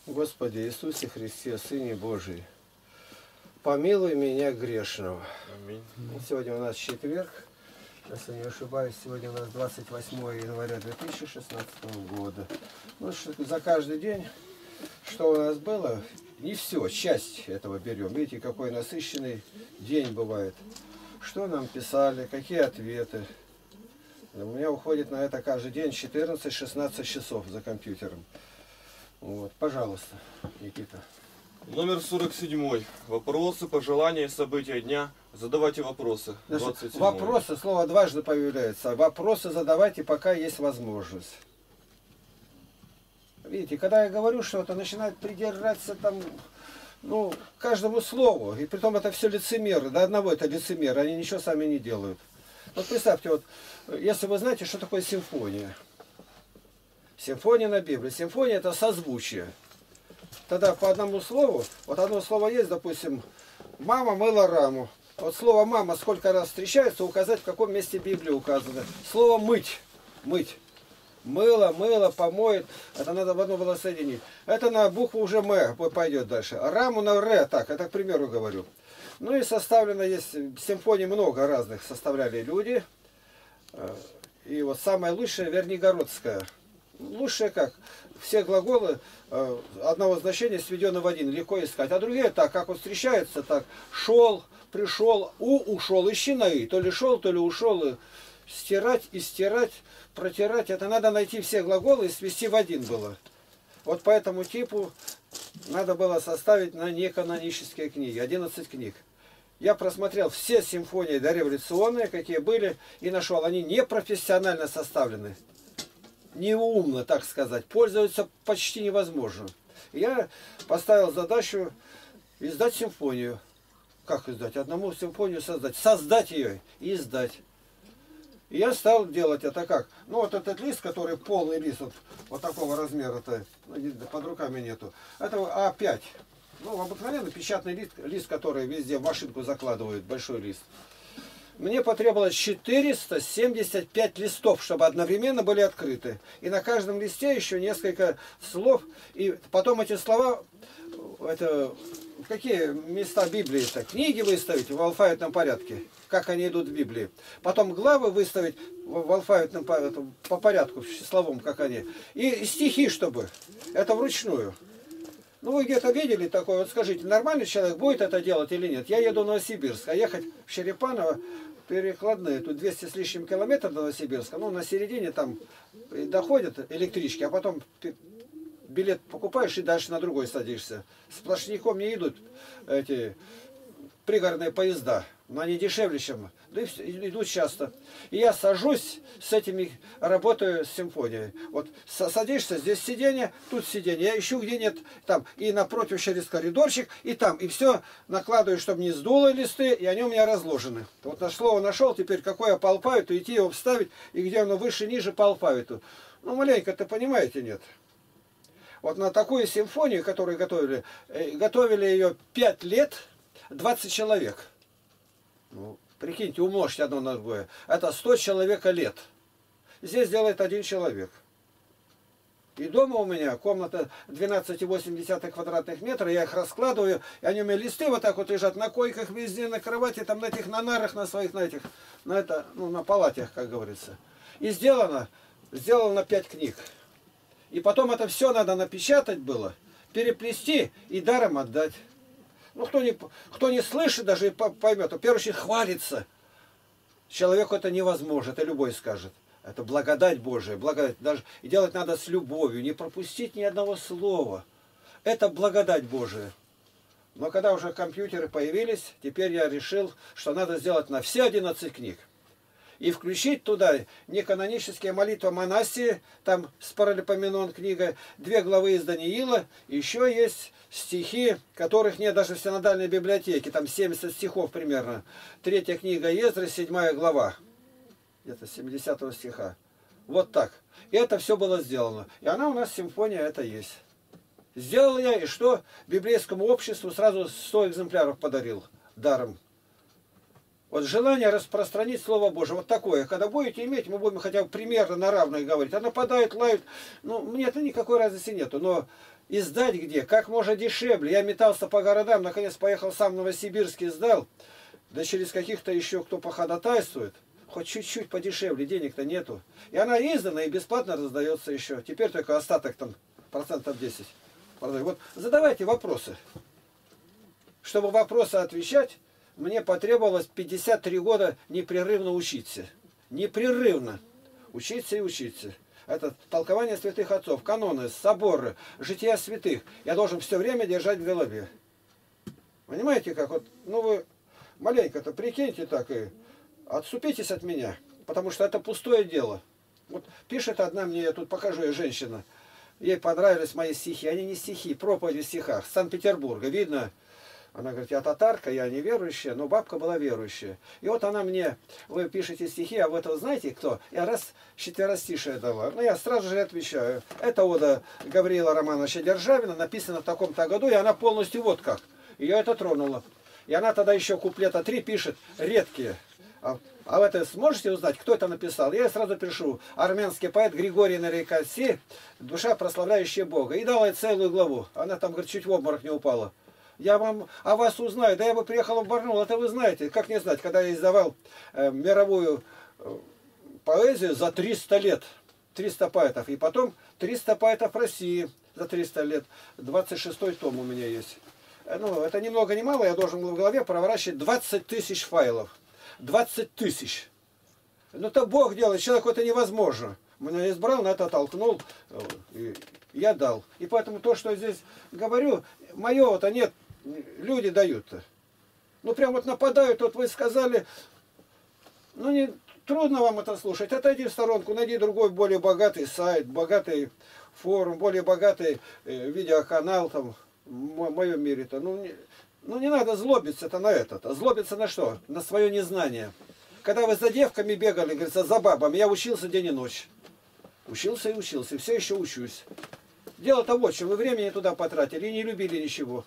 Господи Иисусе Христе, Сыне Божий, помилуй меня грешного. Аминь. Сегодня у нас четверг, если не ошибаюсь, сегодня у нас 28 января 2016 года. Ну, за каждый день, что у нас было, не все, часть этого берем. Видите, какой насыщенный день бывает. Что нам писали, какие ответы. У меня уходит на это каждый день 14-16 часов за компьютером. Вот, пожалуйста, Никита. Номер 47. Вопросы, пожелания и события дня. Задавайте вопросы. 27. Вопросы, слово дважды появляется. Вопросы задавайте, пока есть возможность. Видите, когда я говорю что-то, начинает придираться там, ну, каждому слову. И притом это все лицемеры. До одного это лицемеры. Они ничего сами не делают. Вот представьте, вот, если вы знаете, что такое симфония. Симфония на Библии. Симфония это созвучие. Тогда по одному слову, вот одно слово есть, допустим, мама мыла раму. Вот слово мама сколько раз встречается, указать, в каком месте Библии указано. Слово мыть. Мыть. Мыло, мыло, помоет. Это надо в одно было соединить. Это на букву уже М пойдет дальше. А раму на Р, так, это к примеру говорю. Ну и составлено есть, симфонии много разных составляли люди. И вот самая лучшая Вернигородская. Лучшее как? Все глаголы одного значения сведены в один, легко искать. А другие так, как вот встречаются, так, шел, пришел, ушел, ищи на и. То ли шел, то ли ушел. И стирать, и стирать, протирать. Это надо найти все глаголы и свести в один было. Вот по этому типу надо было составить на неканонические книги. 11 книг. Я просмотрел все симфонии дореволюционные, какие были, и нашел, они непрофессионально составлены. Неумно, так сказать, пользоваться почти невозможно. Я поставил задачу издать симфонию. Как издать? Одному симфонию создать. Создать ее и издать. И я стал делать это как? Ну вот этот лист, который полный лист, вот такого размера-то, под руками нету. Это А5. Ну, обыкновенный печатный лист, который везде в машинку закладывают, большой лист. Мне потребовалось 475 листов, чтобы одновременно были открыты. И на каждом листе еще несколько слов. И потом эти слова, это какие места Библии-то? Книги выставить в алфавитном порядке, как они идут в Библии. Потом главы выставить в алфавитном по порядку, числовом, как они. И стихи, чтобы. Это вручную. Ну, вы где-то видели такое? Вот скажите, нормальный человек будет это делать или нет? Я еду в Новосибирск, а ехать в Черепаново перекладные, тут 200 с лишним километров до Новосибирска, ну, на середине там доходят электрички, а потом билет покупаешь и дальше на другой садишься. Сплошняком не идут эти пригородные поезда, но они дешевле, чем... Да и идут часто. И я сажусь с этими, работаю с симфонией. Вот садишься, здесь сиденье, тут сиденье. Я ищу, где нет, там, и напротив через коридорчик, и там. И все накладываю, чтобы не сдуло листы, и они у меня разложены. Вот на слово нашел, теперь какое по алфавиту, идти его вставить, и где оно выше, ниже по алфавиту. Ну, маленько-то понимаете, нет? Вот на такую симфонию, которую готовили ее 5 лет, 20 человек. Ну, прикиньте, умножьте одно на другое. Это 100 человека лет. Здесь делает 1 человек. И дома у меня комната 12,8 квадратных метра, я их раскладываю, и они у меня листы вот так вот лежат на койках везде, на кровати, там на этих, на нарах, на своих, на этих, на это, ну, на палатях, как говорится. И сделано 5 книг. И потом это все надо напечатать было, переплести и даром отдать. Ну, кто не слышит, даже поймет. В первую очередь хвалится. Человеку это невозможно, это любой скажет. Это благодать Божия, благодать. Даже, и делать надо с любовью, не пропустить ни одного слова. Это благодать Божия. Но когда уже компьютеры появились, теперь я решил, что надо сделать на все 11 книг. И включить туда неканонические молитвы Манасии, там с Паралипоменон книга, 2 главы из Даниила, еще есть стихи, которых нет даже в синодальной библиотеке, там 70 стихов примерно. 3 книга Ездры, 7 глава, где-то 70 стиха. Вот так. И это все было сделано. И она у нас, симфония, это есть. Сделал я, и что? Библейскому обществу сразу 100 экземпляров подарил даром. Вот желание распространить Слово Божие. Вот такое. Когда будете иметь, мы будем хотя бы примерно на равных говорить. А нападают, лают. Ну, мне это никакой разницы нету. Но издать где? Как можно дешевле. Я метался по городам, наконец поехал сам в Новосибирск и сдал. Да через каких-то еще, кто походатайствует. Хоть чуть-чуть подешевле, денег-то нету. И она издана и бесплатно раздается еще. Теперь только остаток там процентов 10. Вот задавайте вопросы. Чтобы вопросы отвечать, мне потребовалось 53 года непрерывно учиться. Непрерывно учиться и учиться. Это толкование святых отцов, каноны, соборы, жития святых. Я должен все время держать в голове. Понимаете, как вот, ну вы маленько-то прикиньте так и отступитесь от меня, потому что это пустое дело. Вот пишет одна мне, я тут покажу, ей женщина, ей понравились мои стихи. Они не стихи, проповеди в стихах, с Санкт-Петербурга, видно. Она говорит, я татарка, я не верующая, но бабка была верующая. И вот она мне, вы пишете стихи, а вы это знаете кто? Я раз четверостишее дала. Ну, я сразу же отвечаю. Это ода Гавриила Романовича Державина, написана в таком-то году, и она полностью вот как. Ее это тронуло. И она тогда еще куплета 3 пишет, редкие. А вы это сможете узнать, кто это написал? Я сразу пишу, армянский поэт Григорий Нарикаси, душа, прославляющая Бога. И дала ей целую главу. Она там, говорит, чуть в обморок не упала. Я вам о вас узнаю. Да я бы приехал в Барнаул, это вы знаете. Как не знать, когда я издавал мировую поэзию за 300 лет. 300 поэтов. И потом 300 поэтов России за 300 лет. 26-й том у меня есть. Ну, это ни много ни мало. Я должен был в голове проворачивать 20 тысяч файлов. 20 тысяч. Ну, это Бог делает. Человеку это невозможно. Меня избрал, на это толкнул. И я дал. И поэтому то, что я здесь говорю, моего-то нет. Люди дают-то. Ну, прям вот нападают, вот вы сказали, ну, не трудно вам это слушать. Отойди в сторонку, найди другой, более богатый сайт, богатый форум, более богатый видеоканал там в моем мире-то. Ну, не надо злобиться-то на это-то. Злобиться на что? На свое незнание. Когда вы за девками бегали, говорится, за бабами, я учился день и ночь. Учился и учился, и все еще учусь. Дело-то вот, что вы времени туда потратили и не любили ничего.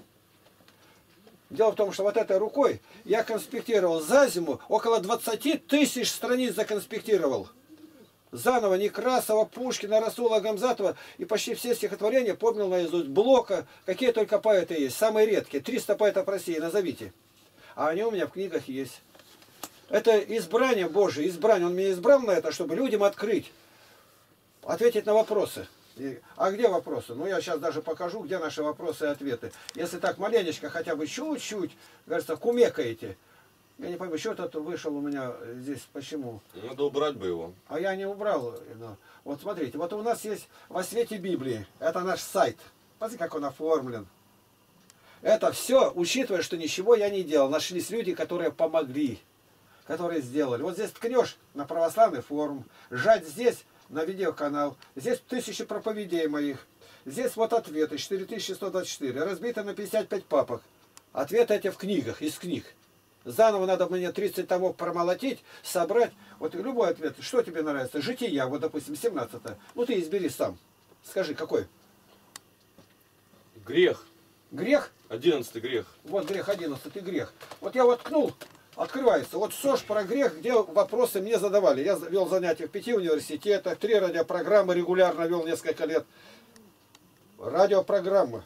Дело в том, что вот этой рукой я конспектировал за зиму, около 20 тысяч страниц законспектировал. Заново Некрасова, Пушкина, Расула, Гамзатова и почти все стихотворения помнил наизусть. Блока, какие только поэты есть, самые редкие. 300 поэтов России, назовите. А они у меня в книгах есть. Это избрание Божие, избрание. Он меня избрал на это, чтобы людям открыть, ответить на вопросы. А где вопросы? Ну, я сейчас даже покажу, где наши вопросы и ответы. Если так маленечко, хотя бы чуть-чуть, кажется, кумекаете. Я не пойму, что это вышел у меня здесь, почему? Надо убрать бы его. А я не убрал. Вот смотрите, вот у нас есть «Во свете Библии». Это наш сайт. Посмотрите, как он оформлен. Это все, учитывая, что ничего я не делал. Нашлись люди, которые помогли, которые сделали. Вот здесь ткнешь на православный форум, сжать здесь на видеоканал. Здесь 1000 проповедей моих. Здесь вот ответы, 4124. Разбито на 55 папок. Ответы эти в книгах, из книг. Заново надо мне 30 томов промолотить, собрать. Вот любой ответ. Что тебе нравится? Жития, вот, допустим, 17-е. Ну, ты избери сам. Скажи, какой? Грех. Грех? 11-й грех. Вот грех 11-й грех. Вот я вот ткнул, открывается. Вот СОЖ про грех, где вопросы мне задавали. Я вел занятия в 5 университетах, 3 радиопрограммы регулярно вел несколько лет. Радиопрограммы.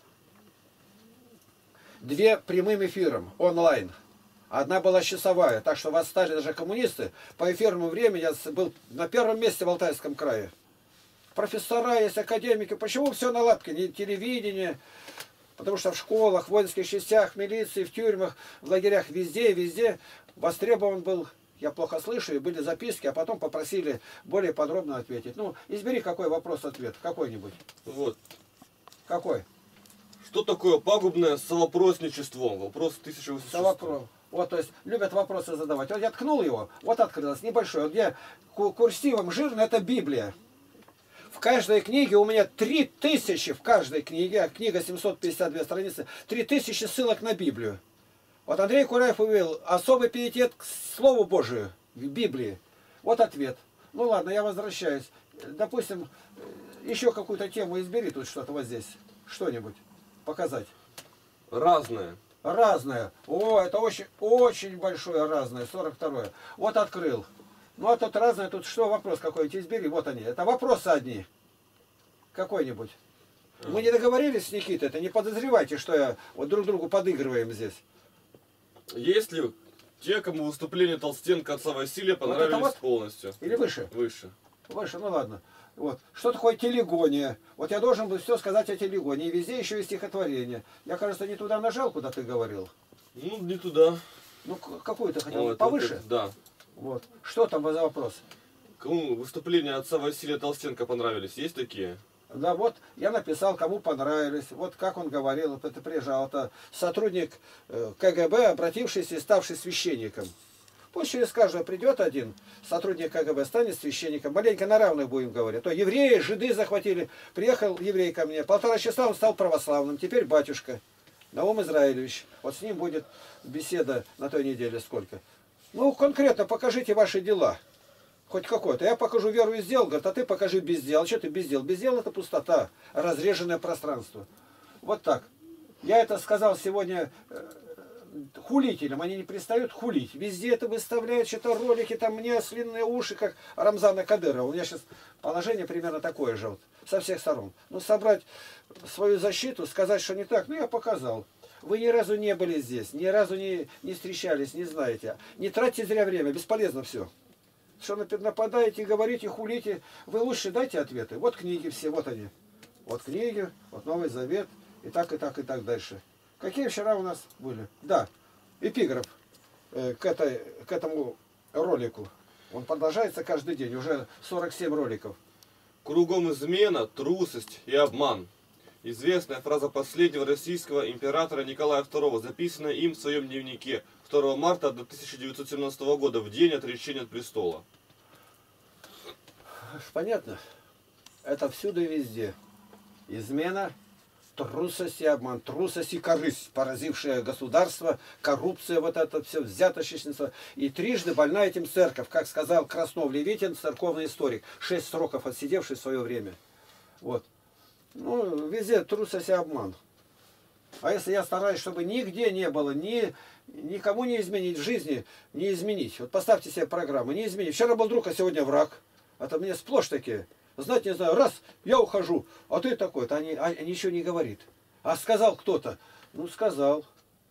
2 прямым эфиром, онлайн. Одна была часовая, так что восстали даже коммунисты. По эфирному времени я был на первом месте в Алтайском крае. Профессора есть, академики. Почему все на лапке? Не телевидение. Потому что в школах, в воинских частях, в милиции, в тюрьмах, в лагерях, везде востребован был. Я плохо слышу, и были записки, а потом попросили более подробно ответить. Ну, избери какой вопрос-ответ, какой-нибудь. Вот. Какой? Что такое пагубное совопросничество? Вопрос 1800. Совопрос. Вот, то есть, любят вопросы задавать. Вот я ткнул его, вот открылось, небольшое. Вот где курсивом жирно, это Библия. В каждой книге у меня 3000, в каждой книге, книга 752 страницы, 3000 ссылок на Библию. Вот Андрей Кураев увидел особый пиетет к Слову Божию, в Библии. Вот ответ. Ну ладно, я возвращаюсь. Допустим, еще какую-то тему избери тут что-то вот здесь. Что-нибудь показать. Разное. Разное. О, это очень, очень большое разное. 42-е. Вот открыл. Ну, а тут разное. Тут что, вопрос какой-нибудь избери. Вот они. Это вопросы одни. Какой-нибудь. Мы не договорились с Никитой. Это не подозревайте, что я вот друг другу подыгрываем здесь. Есть ли те, кому выступление Толстенко отца Василия понравились вот полностью? Или выше? Выше. Выше, ну ладно. Вот. Что такое телегония? Вот я должен был все сказать о телегонии. И везде еще и стихотворение. Я, кажется, не туда нажал, куда ты говорил. Ну, не туда. Ну, какую ты хотел? Вот, Повыше? это, да. Вот. Что там за вопрос? Кому выступления отца Василия Толстенко понравились? Есть такие? Да, вот я написал, кому понравились. Вот как он говорил, вот это приезжал. Это сотрудник КГБ, обратившийся и ставший священником. Пусть через каждого придет один сотрудник КГБ, станет священником. Маленько на равных будем говорить. То евреи, жиды захватили. Приехал еврей ко мне. 1,5 часа он стал православным. Теперь батюшка Наум Израилевич. Вот с ним будет беседа на той неделе сколько. Ну, конкретно покажите ваши дела. Хоть какой-то. Я покажу веру и сделал, говорит, а ты покажи без дел. Что ты без дел? Без дел это пустота, разреженное пространство. Вот так. Я это сказал сегодня хулителям. Они не перестают хулить. Везде это выставляют, что-то ролики, там мне ослиные уши, как Рамзана Кадырова. У меня сейчас положение примерно такое же, вот, со всех сторон. Ну, собрать свою защиту, сказать, что не так, ну, я показал. Вы ни разу не были здесь, ни разу не встречались, не знаете. Не тратьте зря время, бесполезно все. Что нападаете, говорите, хулите, вы лучше дайте ответы. Вот книги все, вот они. Вот книги, вот Новый Завет, и так, и так, и так дальше. Какие вчера у нас были? Да, эпиграф к этому ролику. Он продолжается каждый день, уже 47 роликов. Кругом измена, трусость и обман. Известная фраза последнего российского императора Николая II, записанная им в своем дневнике 2 марта 1917 года, в день отречения от престола. Понятно? Это всюду и везде. Измена, трусость и обман, трусость и корысть, поразившая государство, коррупция, вот это все, взяточничество. И трижды больна этим церковь, как сказал Краснов Левитин, церковный историк, 6 сроков отсидевший в свое время. Вот. Ну, везде трусость и обман. А если я стараюсь, чтобы нигде не было, никому не изменить в жизни, не изменить. Вот поставьте себе программу, не изменить. Вчера был друг, а сегодня враг. Это мне сплошь такие. Знать не знаю, раз, я ухожу, а ты такой-то, они ничего не говорит. А сказал кто-то, ну сказал.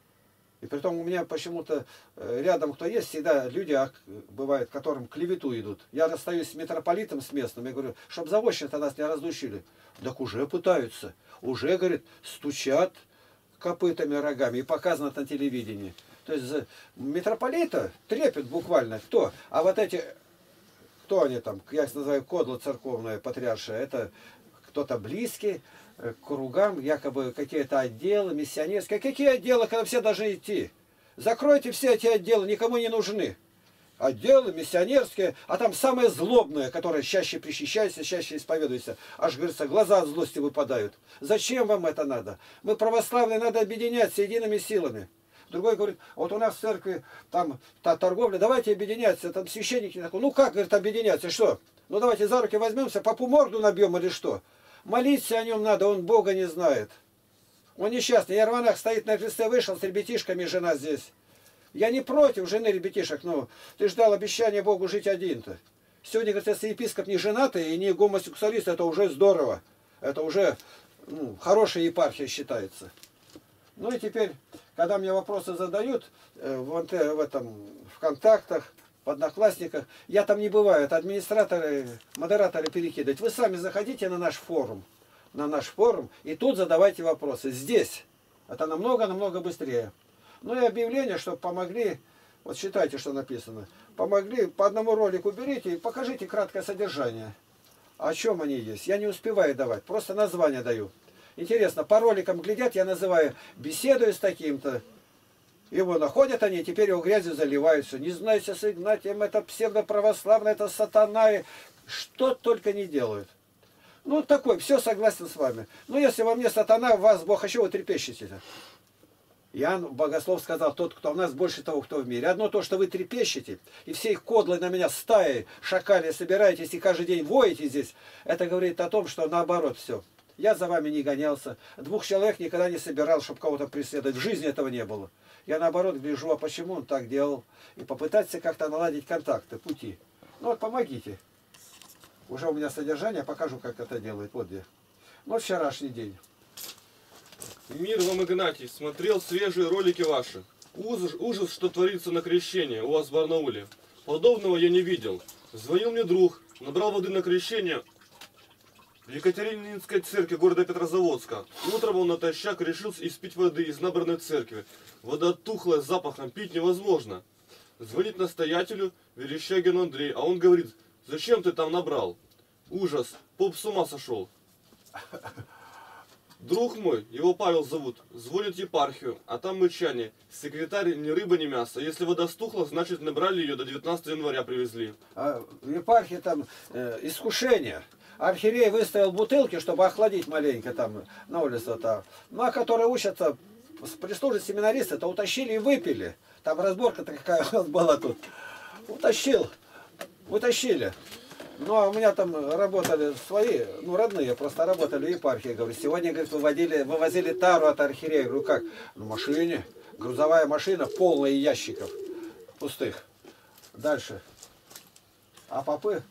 И притом у меня почему-то рядом кто есть, всегда люди, бывают, которым клевету идут. Я расстаюсь с митрополитом, с местным, я говорю, чтоб заочно-то нас не раздушили. Так уже пытаются, уже, говорит, стучат копытами, рогами, и показано на телевидении. То есть митрополита трепет буквально. Кто? А вот эти, кто они там, я их называю кодла церковная, патриаршая, это кто-то близкий к кругам, якобы какие-то отделы миссионерские. Какие отделы, когда все должны идти? Закройте все эти отделы, никому не нужны. Отделы миссионерские, а там самое злобное, которое чаще причащается, чаще исповедуется. Аж, говорится, глаза от злости выпадают. Зачем вам это надо? Мы православные, надо объединяться едиными силами. Другой говорит, вот у нас в церкви там та торговля, давайте объединяться. Там священники такой, ну как, говорит, объединяться, что? Ну давайте за руки возьмемся, попу морду набьем или что? Молиться о нем надо, он Бога не знает. Он несчастный. Ярманах стоит на кресте, вышел с ребятишками, жена здесь. Я не против жены ребятишек, но ты ждал обещания Богу жить один-то. Сегодня, говорит, если епископ не женатый и не гомосексуалист, это уже здорово. Это уже хорошая епархия считается. Ну и теперь, когда мне вопросы задают в ВКонтактах, в Одноклассниках, я там не бываю, это администраторы, модераторы перекидывают. Вы сами заходите на наш форум, и тут задавайте вопросы. Здесь это намного быстрее. Ну и объявление, чтобы помогли, вот считайте, что написано, помогли, по одному ролику берите и покажите краткое содержание. О чем они есть? Я не успеваю давать, просто название даю. Интересно, по роликам глядят, я называю, беседую с таким-то. Его находят они, теперь его грязью заливаются. Не знаю, с Игнатием, это псевдоправославное, это сатана, и что только не делают. Ну, такой, все согласен с вами. Ну, если во мне сатана, в вас Бог, а чего вы трепещете-то? Иоанн Богослов сказал, тот, кто в нас, больше того, кто в мире. Одно то, что вы трепещете, и все их кодлы на меня стаи, шакали собираетесь, и каждый день воете здесь, это говорит о том, что наоборот все. Я за вами не гонялся. 2 человек никогда не собирал, чтобы кого-то преследовать. В жизни этого не было. Я наоборот гляжу, а почему он так делал? И попытаться как-то наладить контакты, пути. Ну вот помогите. Уже у меня содержание, покажу, как это делает. Вот где. Вот вчерашний день. Мир вам, Игнатий, смотрел свежие ролики ваши. Ужас, что творится на крещении у вас в Барнауле. Подобного я не видел. Звонил мне друг, набрал воды на крещение в Екатерининской церкви города Петрозаводска. Утром он натощак решил испить воды из набранной церкви. Вода тухлая, с запахом, пить невозможно. Звонит настоятелю Верещагину Андрей, а он говорит: зачем ты там набрал? Ужас, поп с ума сошел. Друг мой, его Павел зовут, звонит в епархию, а там мычание. Секретарь ни рыба, ни мясо. Если вода стухла, значит набрали ее, до 19 января привезли. А в епархии там искушение. Архиерей выставил бутылки, чтобы охладить маленько там на улице-то. Ну, а которые учатся, прислужат семинаристы, то утащили и выпили. Там разборка-то какая у нас была тут. Утащили. Ну, а у меня там работали свои, ну, родные, просто работали в епархии. Говорю, сегодня, говорит, вывозили тару от архиерея. Говорю, как? На машине. Грузовая машина, полная ящиков пустых. Дальше. А попы?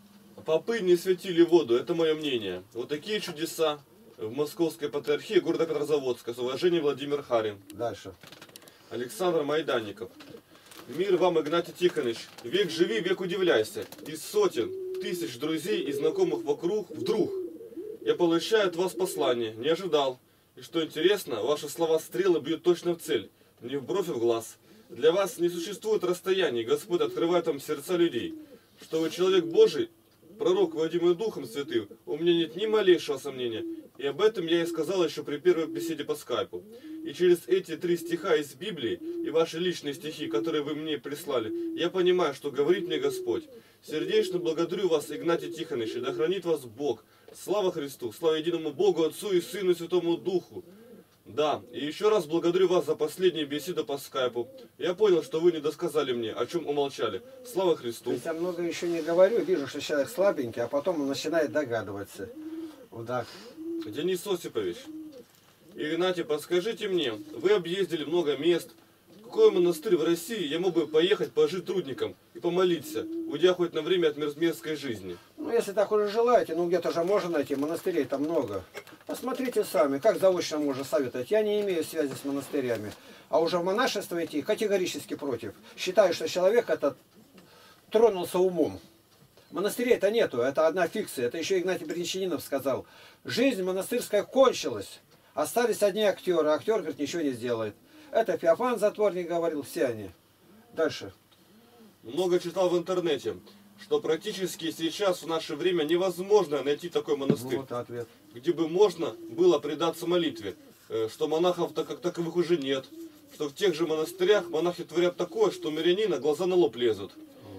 Попы не светили воду, это мое мнение. Вот такие чудеса в Московской патриархии города Петрозаводска. С уважением, Владимир Харин. Дальше. Александр Майданников. Мир вам, Игнатий Тихонович. Век живи, век удивляйся. Из сотен, тысяч друзей и знакомых вокруг вдруг я получаю от вас послание. Не ожидал. И что интересно, ваши слова стрелы бьют точно в цель. Не в бровь, а в глаз. Для вас не существует расстояний. Господь открывает вам сердца людей. Что вы человек Божий, пророк, водимый Духом Святым, у меня нет ни малейшего сомнения. И об этом я и сказал еще при первой беседе по скайпу. И через эти 3 стиха из Библии и ваши личные стихи, которые вы мне прислали, я понимаю, что говорит мне Господь. Сердечно благодарю вас, Игнатий Тихонович, и да хранит вас Бог. Слава Христу, слава единому Богу, Отцу и Сыну и Святому Духу. Да, и еще раз благодарю вас за последнюю беседу по скайпу. Я понял, что вы не досказали мне, о чем умолчали. Слава Христу. Я много еще не говорю, вижу, что человек слабенький, а потом он начинает догадываться. Вот так. Денис Осипович, Игнатий, подскажите мне, вы объездили много мест. В какой монастырь в России я мог бы поехать пожить трудником и помолиться, уйдя хоть на время от мирской жизни? Ну, если так уже желаете, ну где-то же можно найти, монастырей там много. Посмотрите сами, как заочно можно советовать. Я не имею связи с монастырями. А уже в монашество идти категорически против. Считаю, что человек этот тронулся умом. Монастырей-то нету, это одна фикция. Это еще Игнатий Бринчанинов сказал. Жизнь монастырская кончилась. Остались одни актеры. Актер, говорит, ничего не сделает. Это Феофан Затворник говорил, все они. Дальше. Много читал в интернете, что практически сейчас в наше время невозможно найти такой монастырь. Вот ответ. Где бы можно было предаться молитве. Что монахов как таковых уже нет. Что в тех же монастырях монахи творят такое, что у мирянина глаза на лоб лезут.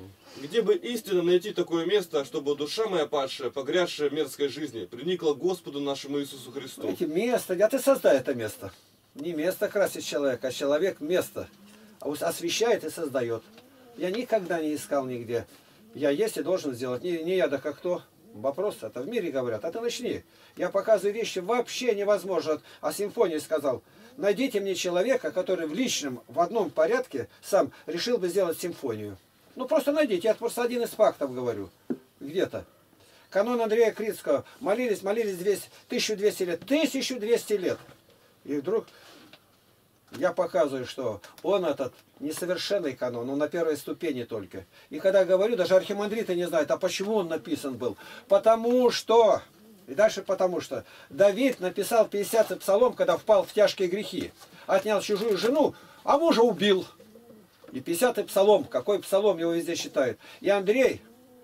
Где бы истинно найти такое место, чтобы душа моя падшая, погрязшая в мерзкой жизни, приникла к Господу нашему Иисусу Христу? Эти место, а ты создай это место. Не место красит человека, а человек место. А освещает и создает. Я никогда не искал нигде. Я есть и должен сделать. Не я, да как кто. Вопрос это в мире говорят. А ты начни. Я показываю вещи вообще невозможно. О симфонии сказал. Найдите мне человека, который в личном, в одном порядке сам решил бы сделать симфонию. Ну просто найдите, я просто один из фактов говорю. Где-то. Канон Андрея Крицкого. Молились 1200 лет. 1200 лет. И вдруг я показываю, что он этот несовершенный канон, он на первой ступени только. И когда говорю, даже архимандриты не знают, а почему он написан был. Потому что, и дальше потому что, Давид написал 50-й псалом, когда впал в тяжкие грехи. Отнял чужую жену, а мужа убил. И 50-й псалом, какой псалом его везде считают. И Андрей,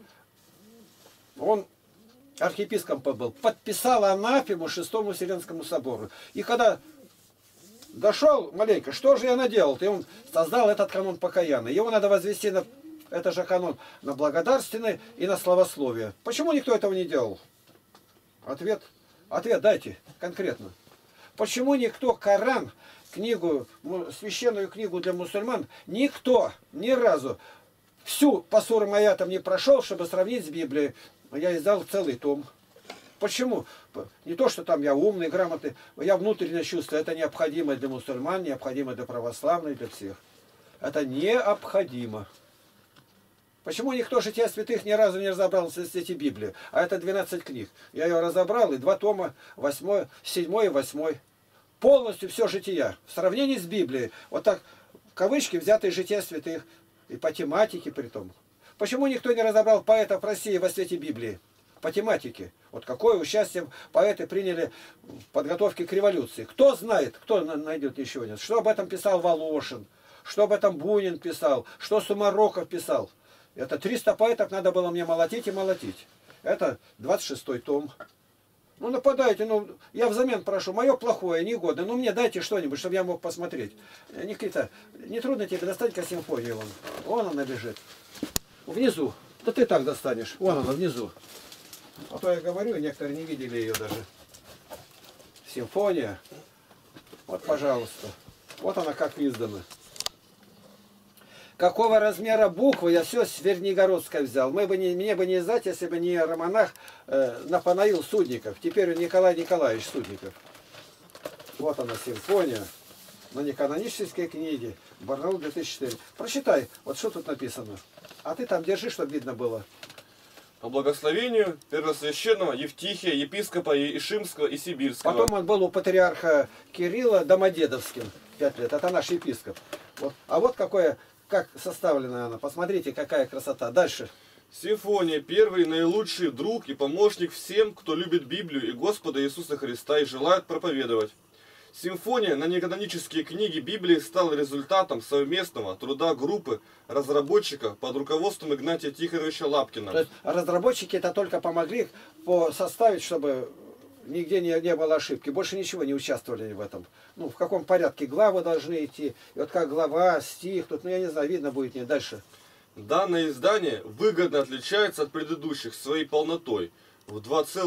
он архиепископом был, подписал анафему Шестому Вселенскому собору. И когда дошел маленько, что же я наделал? И он создал этот канон покаянный. Его надо возвести на, это же канон, на благодарственный и на славословие. Почему никто этого не делал? Ответ дайте конкретно. Почему никто Коран, книгу, священную книгу для мусульман, никто ни разу всю по сурам аятам не прошел, чтобы сравнить с Библией. Я издал целый том. Почему? Не то, что там я умный, грамотный, я внутренне чувствую, это необходимо для мусульман, необходимо для православных, для всех. Это необходимо. Почему никто жития святых ни разу не разобрал в эти Библии? А это 12 книг. Я ее разобрал, и 2 тома, 8, 7 и 8. Полностью все жития. В сравнении с Библией. Вот так, кавычки, взятые жития святых. И по тематике при том. Почему никто не разобрал поэтов России во свете Библии? По тематике. Вот какое участие поэты приняли в подготовке к революции. Кто знает, кто найдет еще нет. Что об этом писал Волошин, что об этом Бунин писал, что Сумароков писал. Это 300 поэтов надо было мне молотить и молотить. Это 26-й том. Ну нападайте, ну я взамен прошу, мое плохое, негодное, ну мне дайте что-нибудь, чтобы я мог посмотреть. Никита, не трудно тебе достать-ка симфонию вон. Вон она лежит. Внизу. Да ты так достанешь. Вон она внизу. А то я говорю, некоторые не видели ее даже. Симфония. Вот, пожалуйста. Вот она как издана. Какого размера буквы я все с Вернигородской взял. Мне бы не издать, если бы не романах Нафанаил Судников. Теперь он Николай Николаевич Судников. Вот она симфония. Но не канонические книги. Барнаул 2004. Прочитай, вот что тут написано. А ты там держи, чтобы видно было. По благословению первосвященного Евтихия, епископа Ишимского и Сибирского. Потом он был у патриарха Кирилла Домодедовским 5 лет. Это наш епископ. Вот. А вот какое, как составлена она. Посмотрите, какая красота. Дальше. Симфония, первый наилучший друг и помощник всем, кто любит Библию и Господа Иисуса Христа и желает проповедовать. Симфония на неканонические книги Библии стала результатом совместного труда группы разработчиков под руководством Игнатия Тихоновича Лапкина. То есть разработчики это только помогли составить, чтобы нигде не было ошибки. Больше ничего не участвовали в этом. Ну, в каком порядке главы должны идти. И вот как глава, стих, тут, ну я не знаю, видно будет не дальше. Данное издание выгодно отличается от предыдущих своей полнотой. В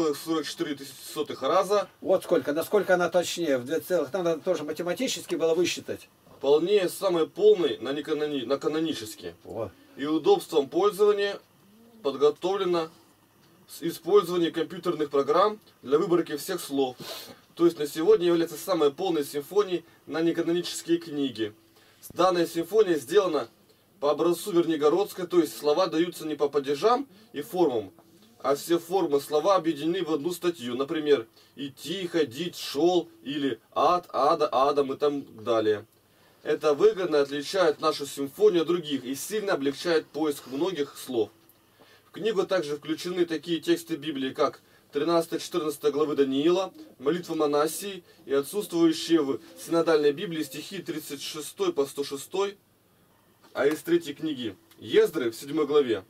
2,44 раза. Вот сколько, насколько она точнее. В 2, там надо тоже математически было высчитать. Полнее самой полной на канонически. Вот. И удобством пользования подготовлено с использованием компьютерных программ для выборки всех слов. То есть на сегодня является самой полной симфонией на неканонические книги. Данная симфония сделана по образцу Вернигородской, то есть слова даются не по падежам и формам, а все формы слова объединены в одну статью. Например, идти, ходить, шел, или ад, ада, адам и так далее. Это выгодно отличает нашу симфонию от других и сильно облегчает поиск многих слов. В книгу также включены такие тексты Библии, как 13-14 главы Даниила, молитва Манассии и отсутствующие в синодальной Библии стихи 36 по 106, а из 3 книги Ездры в 7 главе.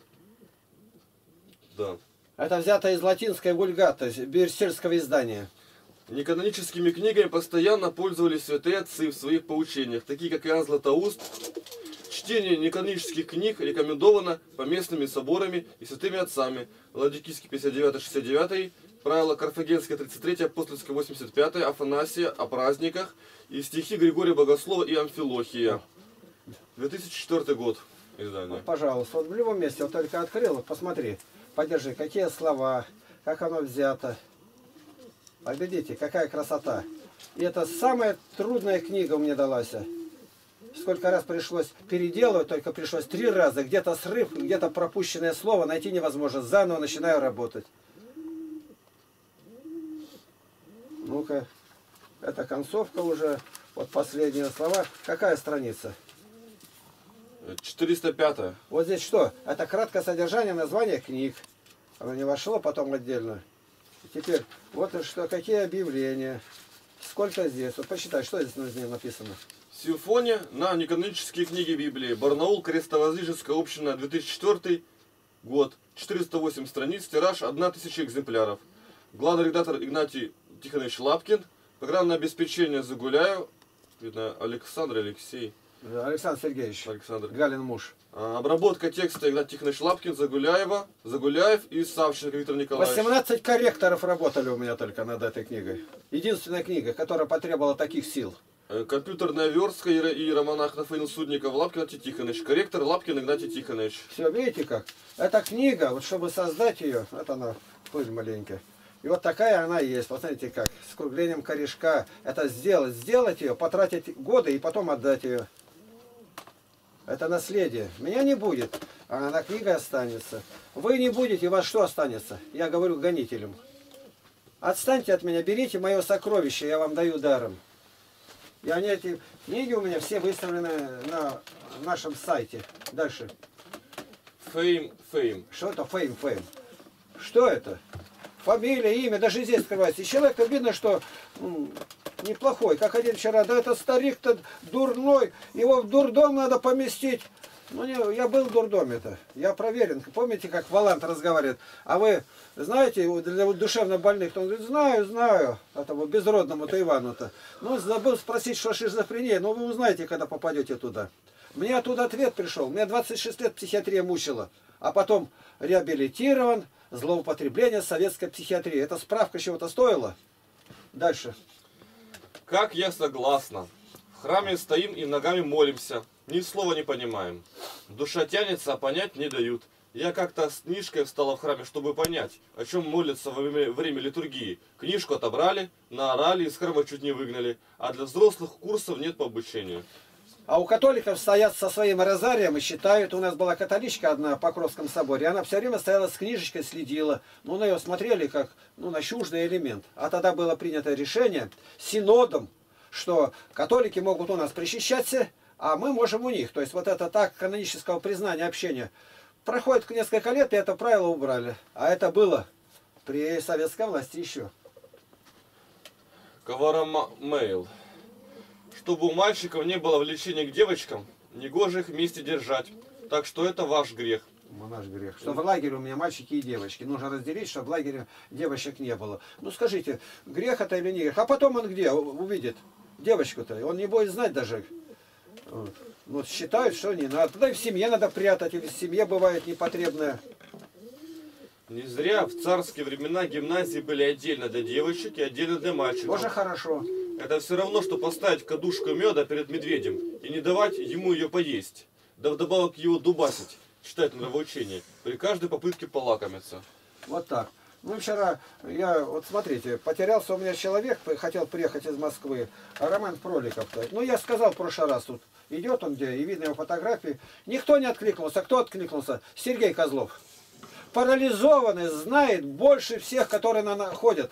Да. Это взято из латинской вульгаты, берсельского издания. Неканоническими книгами постоянно пользовались святые отцы в своих поучениях, такие как Иоанн Златоуст. Чтение неканонических книг рекомендовано поместными соборами и святыми отцами. Ладикийский 59-69, правило Карфагенское 33, Апостольское 85, Афанасия о праздниках и стихи Григория Богослова и Амфилохия. 2004 год издание. Вот, пожалуйста, вот в любом месте, вот только открыл, посмотри, подержи, какие слова, как оно взято. Поглядите, какая красота. И это самая трудная книга мне далась. Сколько раз пришлось переделывать, только пришлось 3 раза. Где-то срыв, где-то пропущенное слово, найти невозможно. Заново начинаю работать. Ну-ка, это концовка уже. Вот последние слова. Какая страница? 405. Вот здесь что? Это краткое содержание названия книг. Оно не вошло потом отдельно. Теперь, вот что, какие объявления. Сколько здесь? Вот посчитай, что здесь написано. Симфония на неканонические книги Библии. Барнаул, Крестовоздвиженская община, 2004 год. 408 страниц, тираж 1000 экземпляров. Главный редактор Игнатий Тихонович Лапкин. Программное обеспечение Загуляев. Видно, Александр, Алексей. Александр Сергеевич. Александр. Галин муж. Обработка текста Игнатий Тихонович Лапкин, Загуляев и Савченко Виктор Николаевич. 18 корректоров работали у меня только над этой книгой. Единственная книга, которая потребовала таких сил. Компьютерная верстка и романах Нафанаил Судников, Лапкин Игнатий Тихонович. Корректор Лапкин Игнатий Тихонович. Все, видите как? Эта книга, вот чтобы создать ее, это она пыль маленькая. И вот такая она и есть. Посмотрите, как с круглением корешка. Это сделать ее, потратить годы и потом отдать ее. Это наследие. Меня не будет, а она книга останется. Вы не будете, у вас что останется? Я говорю гонителям. Отстаньте от меня, берите мое сокровище, я вам даю даром. И они, эти книги у меня все выставлены на нашем сайте. Дальше. Фейм. Что это фейм? Что это? Фамилия, имя, даже здесь скрывается. И человека видно, что неплохой. Как один вчера, да это старик-то дурной, его в дурдом надо поместить. Ну, я был в дурдоме-то, я проверен. Помните, как Валант разговаривает? А вы знаете, для душевно больных, он говорит, знаю, этому безродному-то Ивану-то. Ну, забыл спросить, что шизофрения, но вы узнаете, когда попадете туда. Мне оттуда ответ пришел, меня 26 лет психиатрия мучила, а потом реабилитирован, злоупотребление советской психиатрии. Это справка чего-то стоила? Дальше. Как я согласна. В храме стоим и ногами молимся. Ни слова не понимаем. Душа тянется, а понять не дают. Я как-то с книжкой встала в храме, чтобы понять, о чем молятся во время литургии. Книжку отобрали, наорали, из храма чуть не выгнали. А для взрослых курсов нет по обучению. А у католиков стоят со своим розарием и считают, у нас была католичка одна в Покровском соборе, она все время стояла с книжечкой, следила. Ну, на ее смотрели как на чуждый элемент. А тогда было принято решение синодом, что католики могут у нас причащаться, а мы можем у них. То есть вот это так канонического признания общения. Проходит несколько лет, и это правило убрали. А это было при советской власти еще. Каварамейл. Чтобы у мальчиков не было влечения к девочкам, негоже их вместе держать. Так что это ваш грех. Наш грех. Что в лагере у меня мальчики и девочки. Нужно разделить, чтобы в лагере девочек не было. Ну скажите, грех это или не грех? А потом он где увидит девочку-то? Он не будет знать даже. Вот считают, что не надо. Тогда и в семье надо прятать, или в семье бывает непотребное. Не зря в царские времена гимназии были отдельно для девочек и отдельно для мальчиков. Тоже хорошо. Это все равно, что поставить кадушку меда перед медведем и не давать ему ее поесть. Да вдобавок его дубасить, читать нравоучение, при каждой попытке полакомиться. Вот так. Ну, вчера, вот смотрите, потерялся у меня человек, хотел приехать из Москвы, Роман Проликов-то. Ну, я сказал в прошлый раз, тут идет он где, и видно его фотографии. Никто не откликнулся. Кто откликнулся? Сергей Козлов. Парализованный, знает больше всех, которые ходят.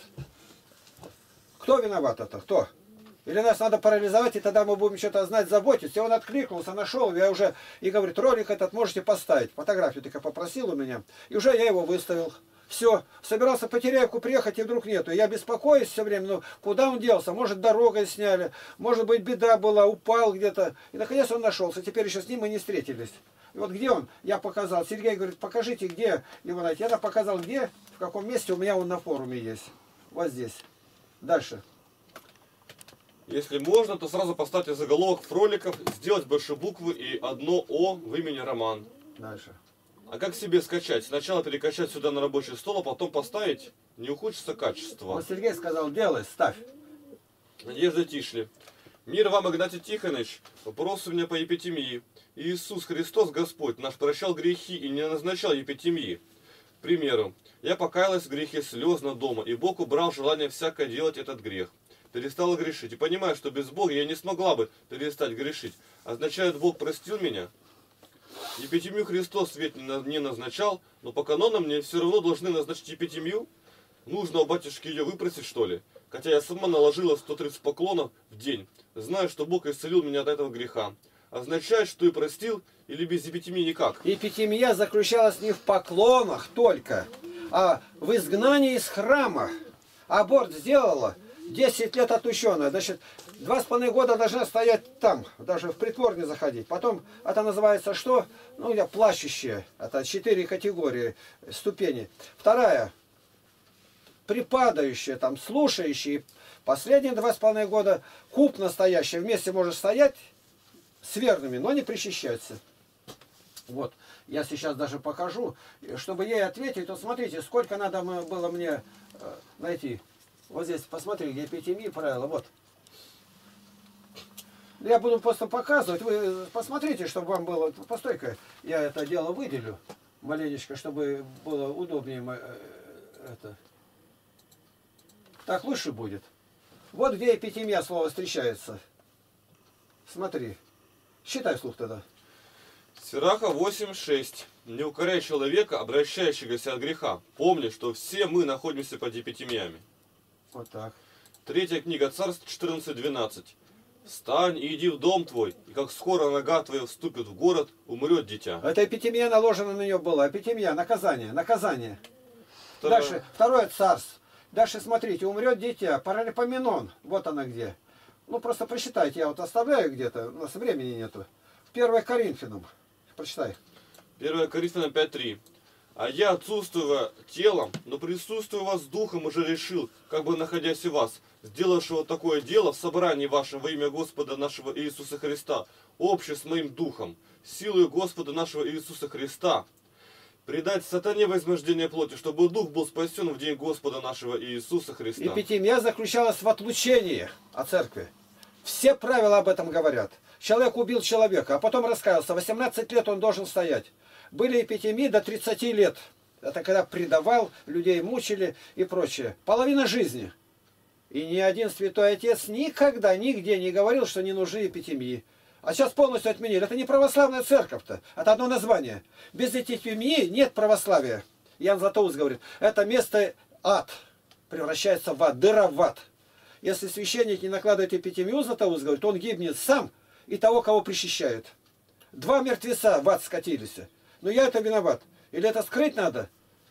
Кто виноват это? Кто? Или нас надо парализовать, и тогда мы будем что-то знать, заботиться. И он откликнулся, нашел, я уже, и говорит, ролик этот можете поставить. Фотографию только попросил у меня, и уже я его выставил. Все, собирался по Теряевку приехать, и вдруг нету. Я беспокоюсь все время, ну куда он делся? Может, дорогой сняли, может быть, беда была, упал где-то. И наконец он нашелся, теперь еще с ним мы не встретились. И вот где он? Я показал. Сергей говорит, покажите, где его найти. Я показал, где, в каком месте у меня он на форуме есть. Вот здесь. Дальше. Если можно, то сразу поставьте заголовок Фроликов, сделать большие буквы и одно О в имени Роман. Дальше. А как себе скачать? Сначала перекачать сюда на рабочий стол, а потом поставить? Не ухудшится качество. Вот Сергей сказал, делай, ставь. Надежда Тишли. Мир вам, Игнатий Тихонович. Вопрос у меня по епитемии. Иисус Христос, Господь, наш прощал грехи и не назначал епитемии. К примеру, я покаялась в грехе слезно дома, и Бог убрал желание всякое делать этот грех. Перестала грешить. И понимаю, что без Бога я не смогла бы перестать грешить. Означает, Бог простил меня? Епитемию Христос ведь не назначал, но по канонам мне все равно должны назначить епитемию. Нужно у батюшки ее выпросить, что ли? Хотя я сама наложила 130 поклонов в день. Знаю, что Бог исцелил меня от этого греха. Означает, что и простил, или без епитемии никак? Епитемия заключалась не в поклонах только, а в изгнании из храма. Аборт сделала, 10 лет отученная. Значит, 2,5 года должна стоять там, даже в притвор не заходить. Потом это называется что? Ну, я плачущая. Это 4 категории, ступени. Вторая, припадающая, там, слушающая. Последние 2,5 года куб настоящий. Вместе может стоять с верными, но не причащаться. Вот. Я сейчас даже покажу. Чтобы ей ответить, то смотрите, сколько надо было мне найти. Вот здесь, посмотри, епитемии правила. Вот. Я буду просто показывать. Вы посмотрите, чтобы вам было... Постой-ка, я это дело выделю маленечко, чтобы было удобнее это... Так лучше будет. Вот где эпитемия слова встречается. Смотри. Считай вслух тогда. Сираха 8:6. Не укоряй человека, обращающегося от греха. Помни, что все мы находимся под эпитемиями. Вот так. Третья книга Царств 14:12. Встань и иди в дом твой, и как скоро нога твоя вступит в город, умрет дитя. Это эпитемия наложена на нее была. Эпитемия, наказание, наказание. Второе. Дальше, второе царство. Дальше смотрите, умрет дитя, Паралипоменон. Вот она где. Ну просто прочитайте, я вот оставляю где-то, у нас времени нету. 1 Коринфянам. Прочитай. 1 Коринфянам 5:3. А я отсутствую телом, но присутствую у вас духом, уже решил, как бы находясь у вас, сделавшего такое дело в собрании вашем во имя Господа нашего Иисуса Христа, обще с моим духом, силою Господа нашего Иисуса Христа, предать сатане возмождение плоти, чтобы дух был спасен в день Господа нашего Иисуса Христа. Эпитемия заключалась в отлучении от церкви. Все правила об этом говорят. Человек убил человека, а потом раскаялся. 18 лет он должен стоять. Были эпитемии до 30 лет. Это когда предавал, людей мучили и прочее. Половина жизни. И ни один святой отец никогда, нигде не говорил, что не нужны эпитемии. А сейчас полностью отменили. Это не православная церковь-то. Это одно название. Без эпитемии нет православия. Ян Златоуст говорит, это место ад. Превращается в ад, дыра в ад. Если священник не накладывает эпитемию, Златоуст говорит, он гибнет сам и того, кого причащают. 2 мертвеца в ад скатились. Но я это виноват. Или это скрыть надо?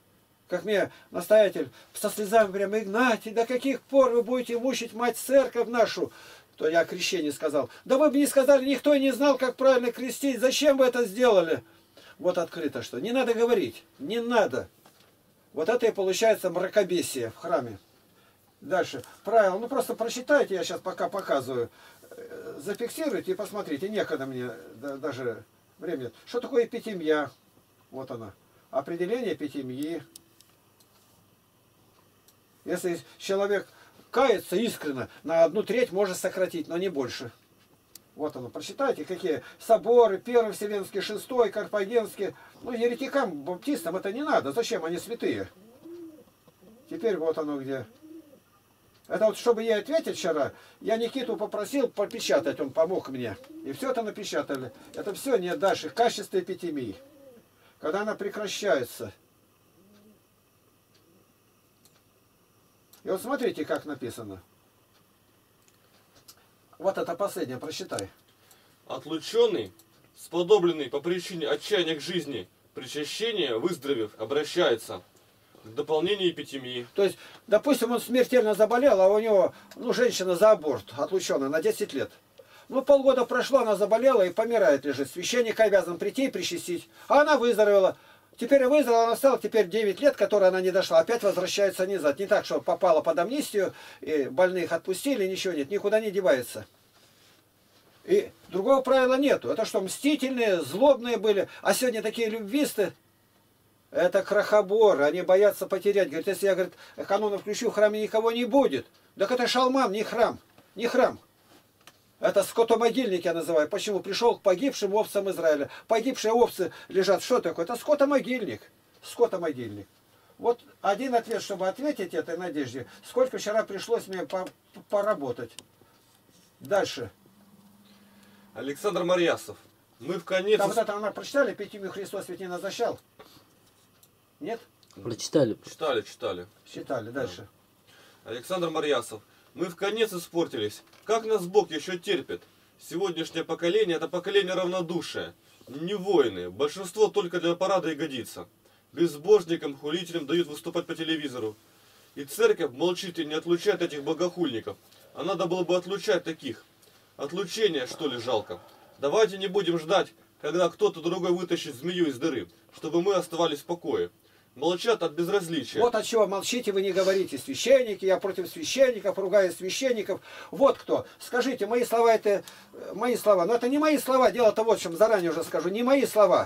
Как мне настоятель со слезами прямо, Игнатий, до каких пор вы будете мучить мать церковь нашу? То я о крещении сказал. Да вы бы не сказали, никто и не знал, как правильно крестить. Зачем вы это сделали? Вот открыто что. Не надо говорить. Не надо. Вот это и получается мракобесие в храме. Дальше. Правило. Ну просто прочитайте, я сейчас пока показываю. Зафиксируйте и посмотрите. Некогда мне даже времени. Что такое эпитемия? Вот она. Определение эпитемии. Если человек кается искренне, на 1/3 может сократить, но не больше. Вот оно, прочитайте, какие соборы, Первый Вселенский, Шестой, Карфагенский. Ну, еретикам, баптистам это не надо. Зачем? Они святые. Теперь вот оно где. Это вот, чтобы ей ответить вчера, я Никиту попросил попечатать, он помог мне. И все это напечатали. Это все не дальше. Качество эпитемии. Когда она прекращается. И вот смотрите, как написано. Вот это последнее, прочитай. Отлученный, сподобленный по причине отчаяния к жизни, причащение, выздоровев, обращается к дополнению эпитемии. То есть, допустим, он смертельно заболел, а у него, женщина за аборт, отлученная на 10 лет. Полгода прошло, она заболела и помирает, лежит. Священник обязан прийти и причастить. А она выздоровела. Теперь выздоровела, она стала, теперь 9 лет, которые она не дошла, опять возвращается назад. Не так, что попала под амнистию, и больных отпустили, ничего нет, никуда не девается. И другого правила нету. Это что, мстительные, злобные были, а сегодня такие любвисты. Это крохоборы, они боятся потерять. Говорит, если я, говорит, каноны включу, в храме никого не будет. Так это шалман, не храм, не храм. Это скотомогильник я называю. Почему? Пришел к погибшим овцам Израиля. Погибшие овцы лежат. Что такое? Это скотомогильник. Скотомогильник. Вот один ответ, чтобы ответить этой надежде. Сколько вчера пришлось мне поработать. Дальше. Александр Марьясов. Мы в конец... Там вот это она прочитали? Эпитемию Христос ведь не назначал? Нет? Прочитали. Читали. Читали. Дальше. Александр Марьясов. Мы в конец испортились. Как нас Бог еще терпит? Сегодняшнее поколение – это поколение равнодушия. Не воины. Большинство только для парада и годится. Безбожникам, хулителям дают выступать по телевизору. И церковь молчит и не отлучает этих богохульников. А надо было бы отлучать таких. Отлучение, что ли, жалко. Давайте не будем ждать, когда кто-то другой вытащит змею из дыры, чтобы мы оставались в покое. Молчат от безразличия. Вот от чего молчите, вы не говорите. Священники, я против священников, ругаю священников. Вот кто. Скажите, мои слова это мои слова. Но это не мои слова. Дело-то вот в чем, заранее уже скажу. Не мои слова.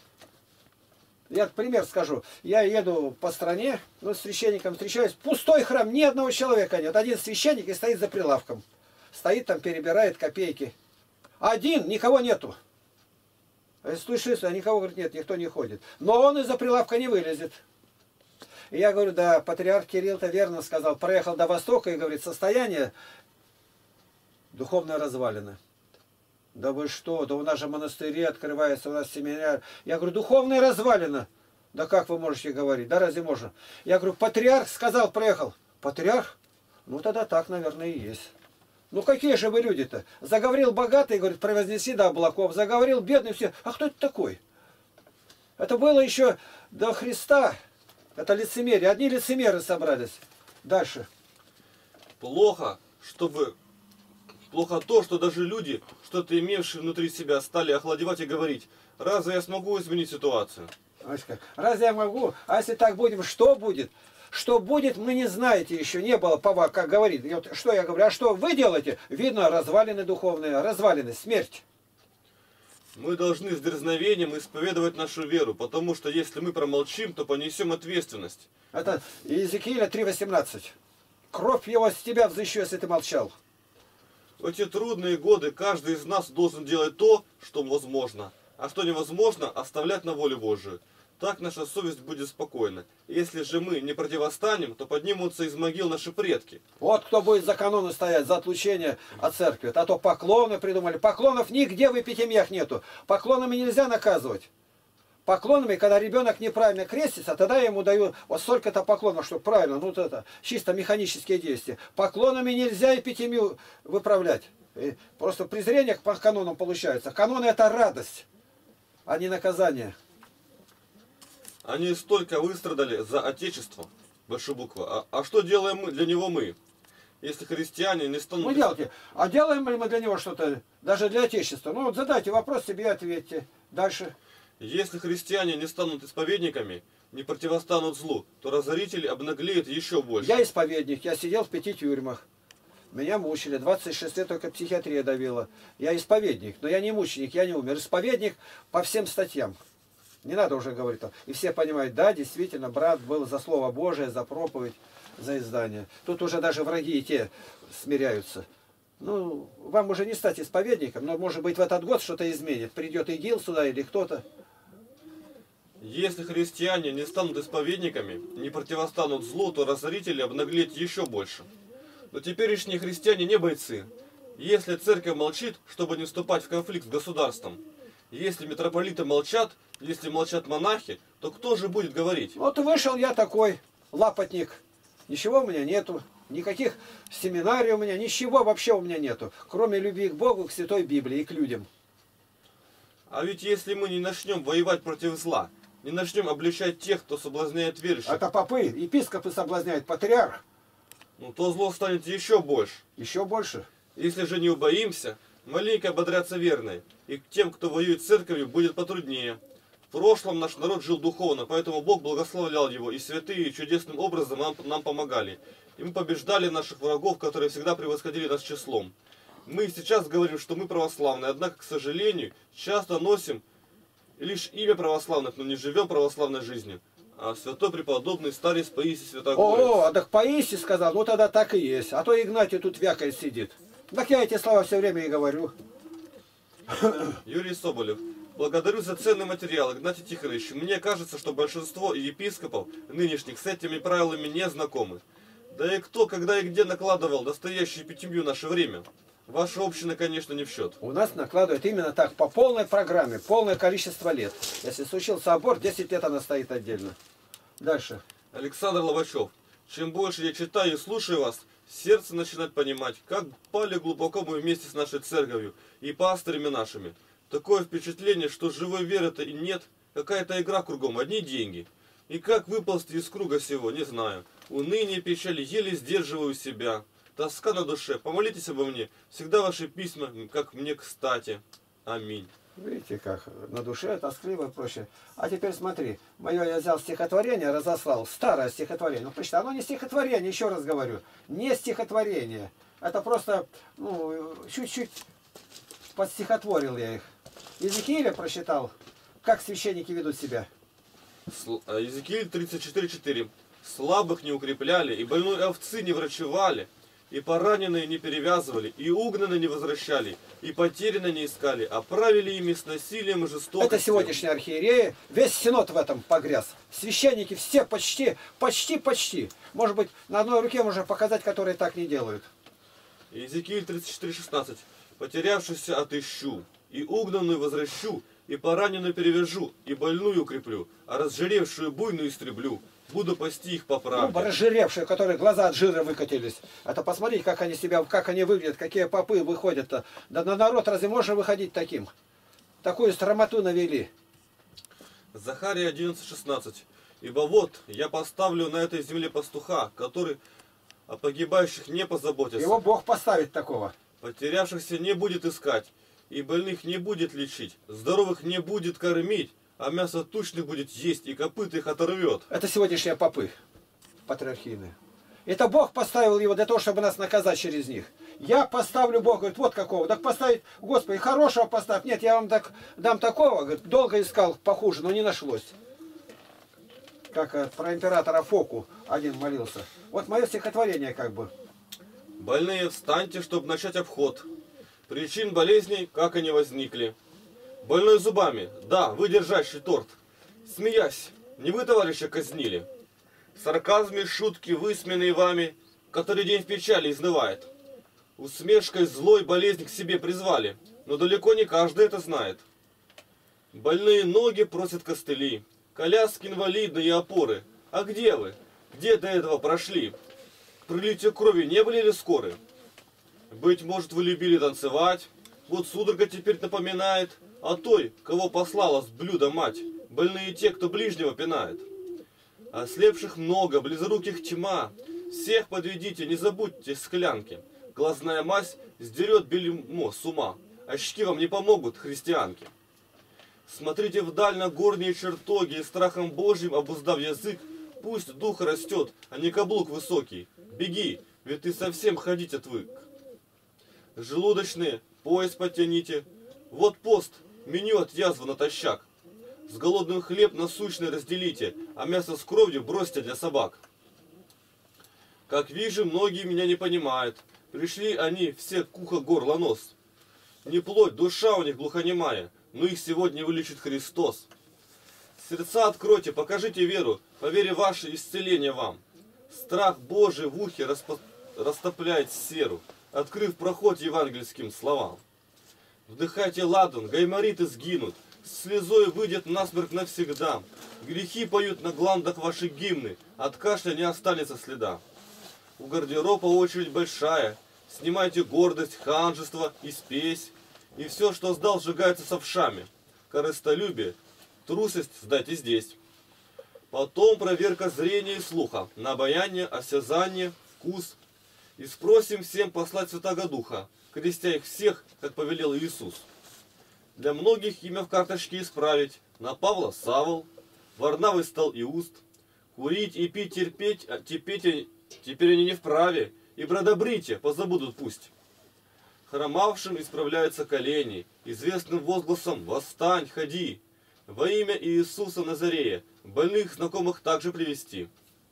Я пример скажу. Я еду по стране, с священником встречаюсь. Пустой храм, ни одного человека нет. Один священник и стоит за прилавком. Стоит там, перебирает копейки. Один, никого нету. А если слышишь, а никого, говорит, нет, никто не ходит. Но он из-за прилавка не вылезет. И я говорю, да, патриарх Кирилл-то верно сказал, проехал до Востока и говорит, состояние духовной развалины. Да вы что, да у нас же монастыри открываются, у нас семинар. Я говорю, духовная развалина. Да как вы можете говорить? Да разве можно? Я говорю, патриарх сказал, проехал. Патриарх? Ну тогда так, наверное, и есть. Ну какие же вы люди-то? Заговорил богатый, говорит, превознеси до облаков. Заговорил бедный, все. А кто это такой? Это было еще до Христа. Это лицемерие. Одни лицемеры собрались. Дальше. Плохо то, что даже люди, что-то имевшие внутри себя, стали охладевать и говорить, разве я смогу изменить ситуацию? Разве я могу? А если так будем, что будет? Что будет, мы не знаете еще. Не было, как говорит. Что я говорю? А что вы делаете? Видно, развалины духовные, развалины, смерть. Мы должны с дерзновением исповедовать нашу веру, потому что если мы промолчим, то понесем ответственность. Это Иезекииля 3:18. Кровь его с тебя взыщу, если ты молчал. В эти трудные годы каждый из нас должен делать то, что возможно, а что невозможно, оставлять на волю Божию. Так наша совесть будет спокойна. Если же мы не противостанем, то поднимутся из могил наши предки. Вот кто будет за каноны стоять, за отлучение от церкви. А то поклоны придумали. Поклонов нигде в эпитемиях нету. Поклонами нельзя наказывать. Поклонами, когда ребенок неправильно крестится, тогда я ему даю вот столько-то поклонов, чтобы правильно, ну вот это, чисто механические действия. Поклонами нельзя эпитемию выправлять. И просто презрение по канонам получается. Каноны это радость, а не наказание. Они столько выстрадали за Отечество, большая буква. А что делаем мы для него мы? Если христиане не станут... Ну делайте. А делаем ли мы для него что-то, даже для Отечества? Ну вот задайте вопрос себе и ответьте. Дальше. Если христиане не станут исповедниками, не противостанут злу, то разорители обнаглеют еще больше. Я исповедник, я сидел в 5 тюрьмах. Меня мучили, 26 лет только психиатрия давила. Я исповедник, но я не мученик, я не умер. Исповедник по всем статьям. Не надо уже говорить. И все понимают, да, действительно, брат был за Слово Божие, за проповедь, за издание. Тут уже даже враги и те смиряются. Ну, вам уже не стать исповедником, но может быть в этот год что-то изменит. Придет ИГИЛ сюда или кто-то. Если христиане не станут исповедниками, не противостанут злу, то разорители обнаглеют еще больше. Но теперешние христиане не бойцы. Если церковь молчит, чтобы не вступать в конфликт с государством, если митрополиты молчат, если молчат монахи, то кто же будет говорить? Вот вышел я такой, лапотник. Ничего у меня нету. Никаких семинарий у меня, ничего вообще у меня нету. Кроме любви к Богу, к Святой Библии и к людям. А ведь если мы не начнем воевать против зла, не начнем обличать тех, кто соблазняет верующих, Это попы, епископы соблазняют, патриарх. ну то зло станет еще больше. Еще больше. Если же не убоимся, маленько ободрятся верные, и тем, кто воюет с церковью, будет потруднее. В прошлом наш народ жил духовно, поэтому Бог благословлял его, и святые чудесным образом нам помогали. И мы побеждали наших врагов, которые всегда превосходили нас числом. Мы сейчас говорим, что мы православные, однако, к сожалению, часто носим лишь имя православных, но не живем православной жизнью. А святой преподобный старец Паисий Святогорец. О, так Паисий сказал, ну тогда так и есть. А то Игнатий тут вякает сидит. Так я эти слова все время и говорю. Юрий Соболев. Благодарю за ценный материал, Игнатий Тихонович. Мне кажется, что большинство епископов нынешних с этими правилами не знакомы. Да и кто, когда и где накладывал настоящую эпитемию в наше время? Ваша община, конечно, не в счет. У нас накладывают именно так, по полной программе, полное количество лет. Если случился аборт, 10 лет она стоит отдельно. Дальше. Александр Ловачев. Чем больше я читаю и слушаю вас, сердце начинает понимать, как пали глубоко мы вместе с нашей церковью и пастырями нашими. Такое впечатление, что живой веры-то и нет, какая-то игра кругом, одни деньги. И как выползти из круга всего, не знаю. Уныние, печали, еле сдерживаю себя. Тоска на душе, помолитесь обо мне. Всегда ваши письма, как мне кстати. Аминь. Видите, как на душе тоскливо и проще. А теперь смотри, мое я взял стихотворение, разослал, старое стихотворение. Ну, почти, оно не стихотворение, еще раз говорю, не стихотворение. Это просто, ну, чуть-чуть подстихотворил я их. Иезекииля прочитал, как священники ведут себя. Иезекииль 34:4. Слабых не укрепляли, и больной овцы не врачевали. и пораненные не перевязывали, и угнанные не возвращали, и потерянные не искали, а правили ими с насилием и жестокостью. Это сегодняшние архиереи. Весь синод в этом погряз. Священники все почти. Может быть, на одной руке можно показать, которые так не делают. Иезекииль 34:16. «Потерявшихся отыщу, и угнанную возвращу, и пораненную перевяжу, и больную укреплю, а разжиревшую буйную истреблю. Буду пасти их по правде». Разжиревшие, которые глаза от жира выкатились. Это посмотрите, как они себя, как они выглядят, какие попы выходят-то. Да на народ разве можно выходить таким? Такую стромоту навели. Захария 11:16. «Ибо вот я поставлю на этой земле пастуха, который о погибающих не позаботится. Его Бог поставит такого. Потерявшихся не будет искать, и больных не будет лечить, здоровых не будет кормить, а мясо тучных будет есть, и копыт их оторвет». Это сегодняшние попы патриархийные. Это Бог поставил его для того, чтобы нас наказать через них. Я поставлю Бога, говорит, вот какого. Так поставить, Господи, хорошего поставь. Нет, я вам так, дам такого. Говорит, долго искал похуже, но не нашлось. Как про императора Фоку один молился. Вот мое стихотворение как бы. «Больные, встаньте, чтобы начать обход. Причин болезней, как они возникли. Больной зубами, да, вы держащий торт. Смеясь, не вы, товарища, казнили. В сарказме шутки, высмеянные вами, который день в печали изнывает. Усмешкой злой болезнь к себе призвали, но далеко не каждый это знает. Больные ноги просят костыли, коляски инвалидные и опоры. А где вы? Где до этого прошли? К пролитию крови не были ли скоры? Быть может, вы любили танцевать, вот судорога теперь напоминает о той, кого послала с блюда мать, больные те, кто ближнего пинает. Ослепших много, близоруких тьма, всех подведите, не забудьте склянки. Глазная мазь сдерет бельмо с ума, очки вам не помогут, христианки. Смотрите вдаль на горние чертоги, и страхом Божьим обуздав язык, пусть дух растет, а не каблук высокий. Беги, ведь ты совсем ходить отвык. Желудочные, пояс потяните. Вот пост, меню от язвы натощак. С голодным хлеб насущный разделите, а мясо с кровью бросьте для собак. Как вижу, многие меня не понимают. Пришли они все к ухо, горло, нос. Не плоть, душа у них глухонемая, но их сегодня вылечит Христос. Сердца откройте, покажите веру, по вере вашей исцеление вам. Страх Божий в ухе растопляет серу, открыв проход евангельским словам. Вдыхайте ладан, гаймориты сгинут, слезой выйдет насмерть навсегда. Грехи поют на гландах ваши гимны, от кашля не останется следа. У гардероба очередь большая, снимайте гордость, ханжество и спесь, и все, что сдал, сжигается с овшами. Корыстолюбие, трусость сдайте здесь. Потом проверка зрения и слуха, на обаяние, осязание, вкус. И спросим всем послать Святаго Духа, крестя их всех, как повелел Иисус. Для многих имя в карточке исправить, на Павла Савл, Варнавы стал Иуст. Курить и пить терпеть, теперь они не вправе, и бродобрите позабудут пусть. Хромавшим исправляются колени, известным возгласом «Восстань, ходи!» Во имя Иисуса Назарея, больных знакомых также привести.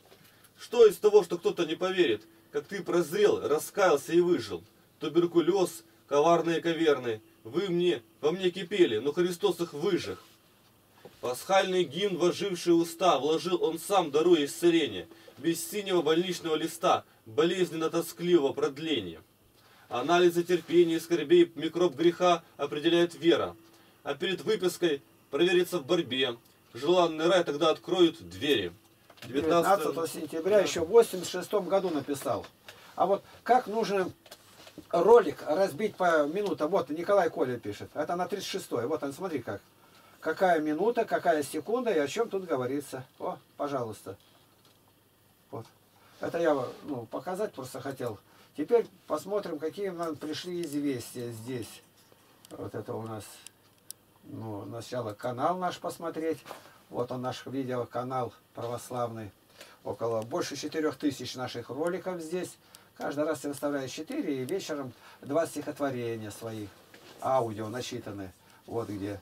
Что из того, что кто-то не поверит, как ты прозрел, раскаялся и выжил? Туберкулез, коварные коверны, во мне кипели, но Христос их выжег. Пасхальный гимн, воживший уста, вложил он сам, даруя исцеление, без синего больничного листа, болезненно-тоскливого продления. Анализы терпения и скорбей микроб греха определяет вера, а перед выпиской проверится в борьбе. Желанный рай тогда откроют двери. 19 сентября еще в 86 году написал. А вот как нужно ролик разбить по минутам? Вот Николай Коля пишет. Это на 36-й. Вот он, смотри как. Какая минута, какая секунда и о чем тут говорится. О, пожалуйста. Вот. Это я показать просто хотел. Теперь посмотрим, какие нам пришли известия здесь. Вот это у нас, сначала канал наш посмотреть. Вот он, наш видеоканал православный. Больше 4000 наших роликов здесь. Каждый раз я выставляю 4 и вечером 2 стихотворения своих. Аудио начитаны. Вот где.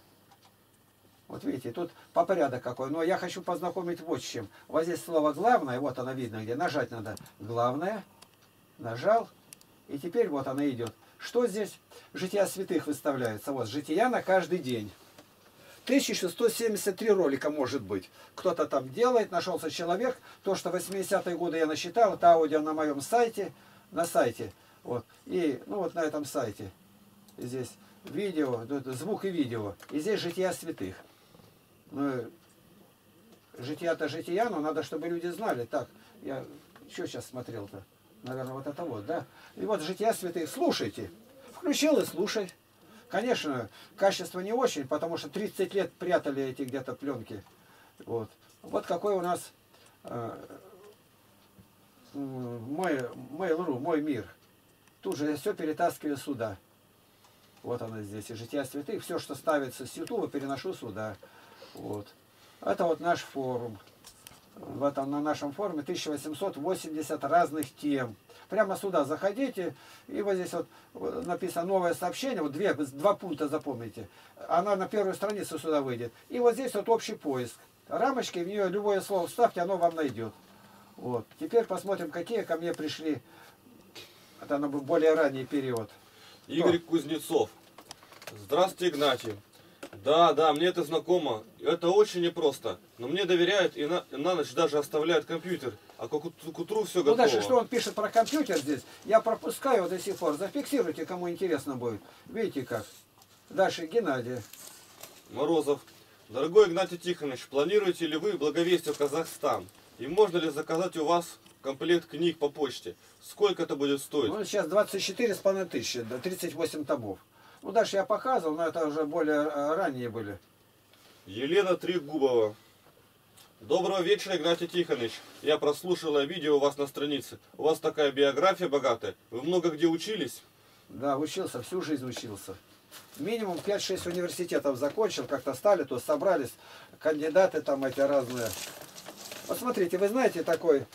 Вот видите, тут по порядок какой. Но я хочу познакомить вот с чем. Вот здесь слово главное, вот оно видно где. Нажать надо главное. Нажал. И теперь вот она идет. Что здесь? Жития святых выставляется. Вот, жития на каждый день. 1673 ролика может быть. Кто-то там делает, нашелся человек. То, что 80-е годы я насчитал, это аудио на моем сайте, на сайте. Вот. И, ну вот на этом сайте. Здесь видео, звук и видео. И здесь жития святых. Ну, жития-то жития, но надо, чтобы люди знали. Так, я что сейчас смотрел-то? Наверное, вот это вот, да? И вот жития святых. Слушайте. Включил и слушай. Конечно, качество не очень, потому что 30 лет прятали эти где-то пленки. Вот. Вот какой у нас Mail.ru, мой мир. Тут же я все перетаскиваю сюда. Вот она здесь. И жития святых. Все, что ставится с Ютуба, переношу сюда. Вот. Это вот наш форум. В этом, на нашем форуме 1880 разных тем. Прямо сюда заходите, и вот здесь вот написано новое сообщение, вот два пункта запомните. Она на первую страницу сюда выйдет. И вот здесь вот общий поиск. Рамочки, в нее любое слово вставьте, оно вам найдет. Вот. Теперь посмотрим, какие ко мне пришли. Это на более ранний период. Игорь Кузнецов. Здравствуйте, Игнатий. Да, мне это знакомо. Это очень непросто. Но мне доверяют и на ночь даже оставляют компьютер. А к утру все Ну готово. дальше, что он пишет про компьютер здесь, я пропускаю до сих пор. Зафиксируйте, кому интересно будет. Видите как. Дальше Геннадий. Морозов. Дорогой Игнатий Тихонович, планируете ли вы благовестие в Казахстан? И можно ли заказать у вас комплект книг по почте? Сколько это будет стоить? Ну, сейчас 24,5 тысячи, 38 томов. Ну, дальше я показывал, но это уже более ранние были. Елена Трегубова. Доброго вечера, Игнатий Тихонович. Я прослушала видео у вас на странице. У вас такая биография богатая. Вы много где учились? Да, учился, всю жизнь учился. Минимум 5-6 университетов закончил, как-то стали, то собрались кандидаты там эти разные. Вот смотрите, вы знаете такой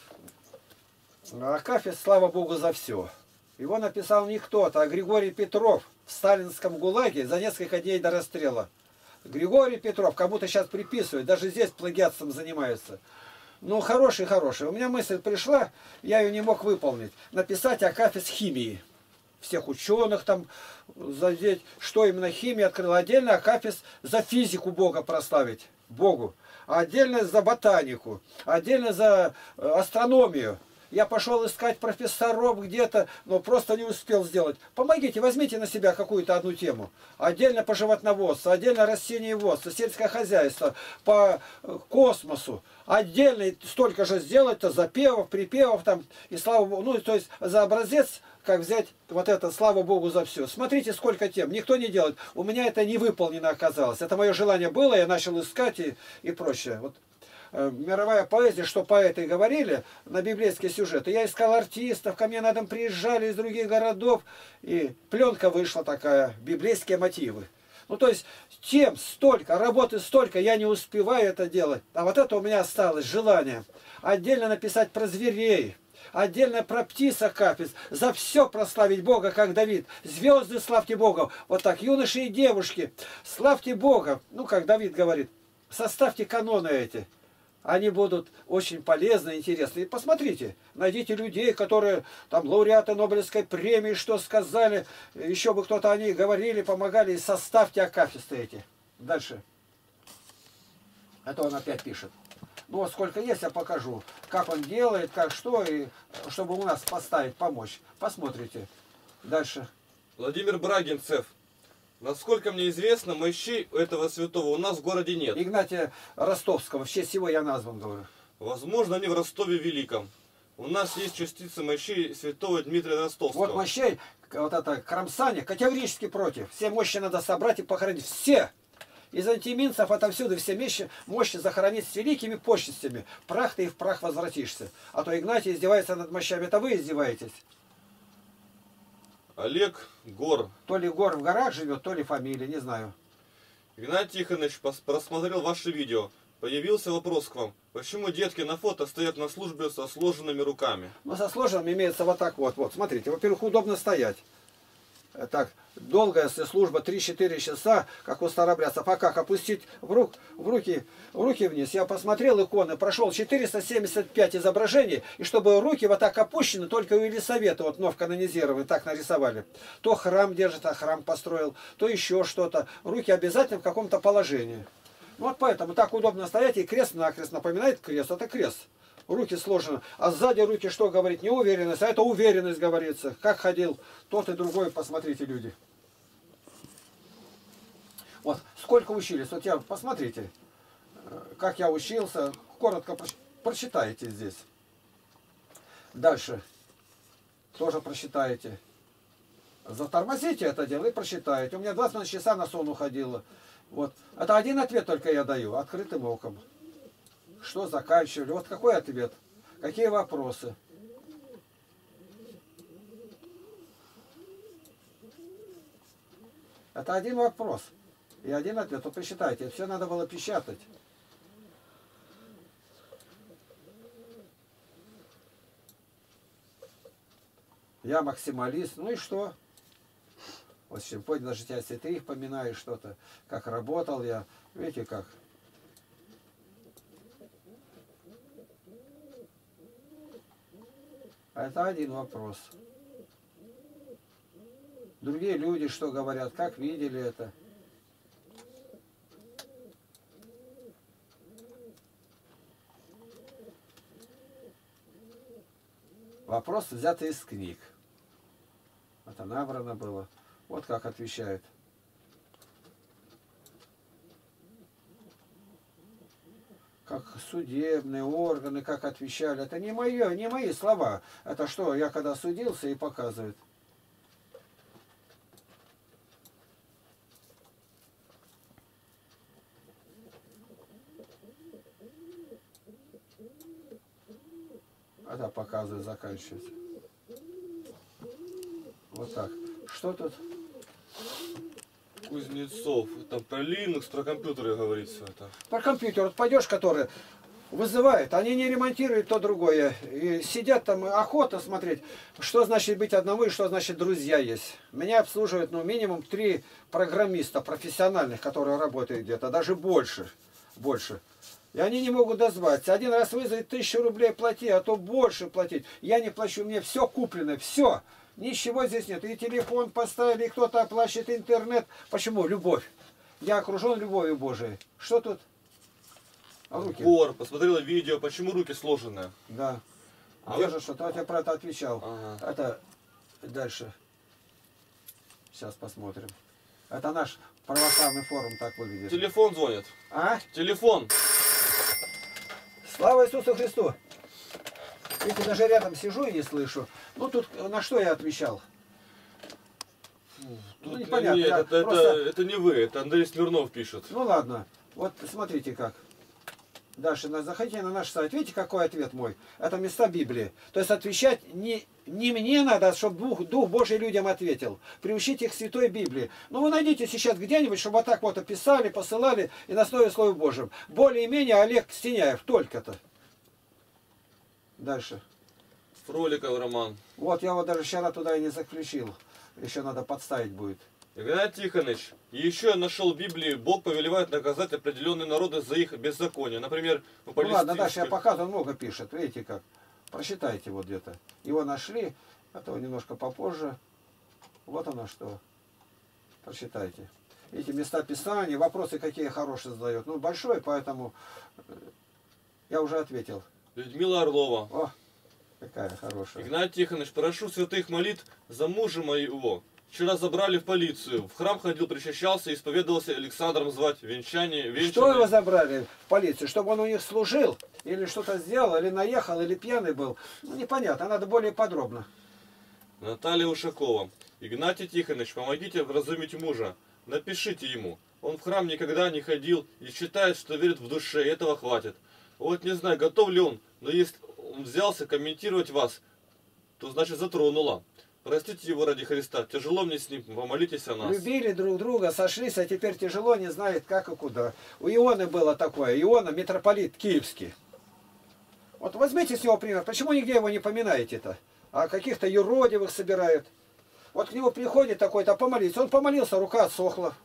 Акафист, слава Богу за все. Его написал не кто-то, а Григорий Петров в сталинском ГУЛАГе за несколько дней до расстрела. Григорий Петров кому-то сейчас приписывает, даже здесь плагиатством занимается. Ну, хороший. У меня мысль пришла, я ее не мог выполнить. Написать Акафист химии. Всех ученых там задеть, что именно химия открыла. Отдельно Акафист за физику Бога прославить, Богу. А отдельно за ботанику, отдельно за астрономию. Я пошел искать профессоров где-то, но просто не успел сделать. Помогите, возьмите на себя какую-то одну тему. Отдельно по животноводству, отдельно растениеводство, сельское хозяйство, по космосу. Отдельно столько же сделать-то запевов, припевов там. И слава Богу, ну то есть за образец, как взять вот это, слава Богу за все. Смотрите, сколько тем. Никто не делает. У меня это не выполнено оказалось. Это мое желание было, я начал искать и прочее. Вот. Мировая поэзия, что поэты говорили на библейские сюжеты. Я искал артистов, ко мне на дом приезжали из других городов. И пленка вышла такая, библейские мотивы. Ну, то есть, тем столько, работы столько, я не успеваю это делать. А вот это у меня осталось, желание. Отдельно написать про зверей. Отдельно про птиц Акафист. За все прославить Бога, как Давид. Звезды славьте Бога. Вот так, юноши и девушки. Славьте Бога. Ну, как Давид говорит, составьте каноны эти. Они будут очень полезны, интересны. И посмотрите, найдите людей, которые там лауреаты Нобелевской премии, что сказали, еще бы кто-то о них говорили, помогали, и составьте акафисты эти. Дальше. А то он опять пишет. Ну вот сколько есть, я покажу, как он делает, как что, и чтобы у нас поставить, помочь. Посмотрите. Дальше. Владимир Брагинцев. Насколько мне известно, мощей этого святого у нас в городе нет. Игнатия Ростовского, в честь его я назван, говорю. Возможно, они в Ростове Великом. У нас есть частицы мощей святого Дмитрия Ростовского. Вот мощей, вот это кромсание, категорически против. Все мощи надо собрать и похоронить. Все! Из антиминцев отовсюду все мощи захоронить с великими почестями. Прах ты и в прах возвратишься. А то Игнатий издевается над мощами. Это вы издеваетесь. Олег Гор. То ли Гор в горах живет, то ли фамилия, не знаю. Игнатий Тихонович просмотрел ваше видео. Появился вопрос к вам. Почему детки на фото стоят на службе со сложенными руками? Ну, со сложенными имеется вот так вот. Вот, смотрите, во-первых, удобно стоять. так, долгая служба, 3-4 часа, как у старобрядцев. А как опустить в руки вниз? Я посмотрел иконы, прошел 475 изображений, и чтобы руки вот так опущены, только у Елисаветы, вот вновь канонизированы, так нарисовали. То храм держит, а храм построил, то еще что-то. Руки обязательно в каком-то положении. Вот поэтому так удобно стоять, и крест-накрест напоминает крест, это крест. Руки сложены. А сзади руки что говорит? Неуверенность. А это уверенность говорится. Как ходил тот и другой, посмотрите, люди. Вот сколько учились. Вот я, посмотрите, как я учился. Коротко прочитаете здесь. Дальше. Тоже прочитаете. Затормозите это дело и прочитаете. У меня 20 часа на сон уходило. Вот. Это один ответ только я даю. Открытым оком. Что заканчивали? Вот какой ответ? Какие вопросы? Это один вопрос. И один ответ. Вот посчитайте. Все надо было печатать. Я максималист. Ну и что? Вот сегодня на жития святых поминаю что-то. Как работал я. Видите как? Это один вопрос. Другие люди что говорят, как видели это. Вопрос взятый из книг. Это набрано было. Вот как отвечают. Как судебные органы, как отвечали. Это не мои слова. Это что, я когда судился и показывают. Это показывает, заканчивается. Вот так. Что тут? Кузнецов. Там про Linux, про компьютеры говорится. Это. Про компьютер. Вот пойдешь, который вызывает, они не ремонтируют то другое. И сидят там, охота смотреть, что значит быть одному и что значит друзья есть. Меня обслуживают, ну, минимум 3 программиста профессиональных, которые работают где-то, даже больше. И они не могут дозваться. Один раз вызовет 1000 рублей плати, а то больше платить. Я не плачу, мне все куплено, все. Ничего здесь нет. И телефон поставили, и кто-то оплачивает интернет. Почему? Любовь. Я окружен любовью Божией. Что тут? Руки. Сбор. Посмотрела видео, почему руки сложенные. Да. А Держишь что-то, я про это отвечал. Ага. Это дальше. Сейчас посмотрим. Это наш православный форум так выглядит. Телефон звонит. А? Телефон. Слава Иисусу Христу! Видите, даже рядом сижу и не слышу. Ну тут на что я отвечал? Тут, непонятно. Нет, это не вы, это Андрей Смирнов пишет. Ну ладно. Вот смотрите как. Дальше заходите на наш сайт. Видите, какой ответ мой? Это места Библии. То есть отвечать не мне надо, чтобы Дух Божий людям ответил. Приучить их к Святой Библии. Ну вы найдите сейчас где-нибудь, чтобы вот так вот описали, посылали и на основе Слова Божьего. Более-менее Олег Стеняев. Только-то. Дальше. Фроликов роман. Вот я вот даже вчера туда и не заключил. Еще надо подставить будет. Игнатий Тихонович, еще я нашел в Библии, Бог повелевает наказать определенные народы за их беззаконие. Например, в Ну ладно, дальше я показываю, он много пишет. Видите как? Прочитайте вот где-то. Его нашли, а то немножко попозже. Вот оно что. Прочитайте. Эти места Писания, вопросы какие хорошие задает. Ну большой, поэтому я уже ответил. Людмила Орлова. О, какая хорошая. Игнатий Тихонович, прошу святых молитв за мужа моего. Вчера забрали в полицию. В храм ходил, причащался, исповедовался Александром звать. Венчание. Что его забрали в полицию? Чтобы он у них служил? Или что-то сделал? Или наехал? Или пьяный был? Ну непонятно, надо более подробно. Наталья Ушакова. Игнатий Тихонович, помогите вразумить мужа. Напишите ему. Он в храм никогда не ходил и считает, что верит в душе. Этого хватит. Вот не знаю, готов ли он, но если он взялся комментировать вас, то значит затронуло. Простите его ради Христа. Тяжело мне с ним, помолитесь о нас. Любили друг друга, сошлись, а теперь тяжело, не знает как и куда. У Ионы было такое. Иона, митрополит киевский. Вот возьмите с него пример. Почему нигде его не поминаете-то? А каких-то юродивых собирают. Вот к нему приходит такой-то помолиться. Он помолился, рука отсохла.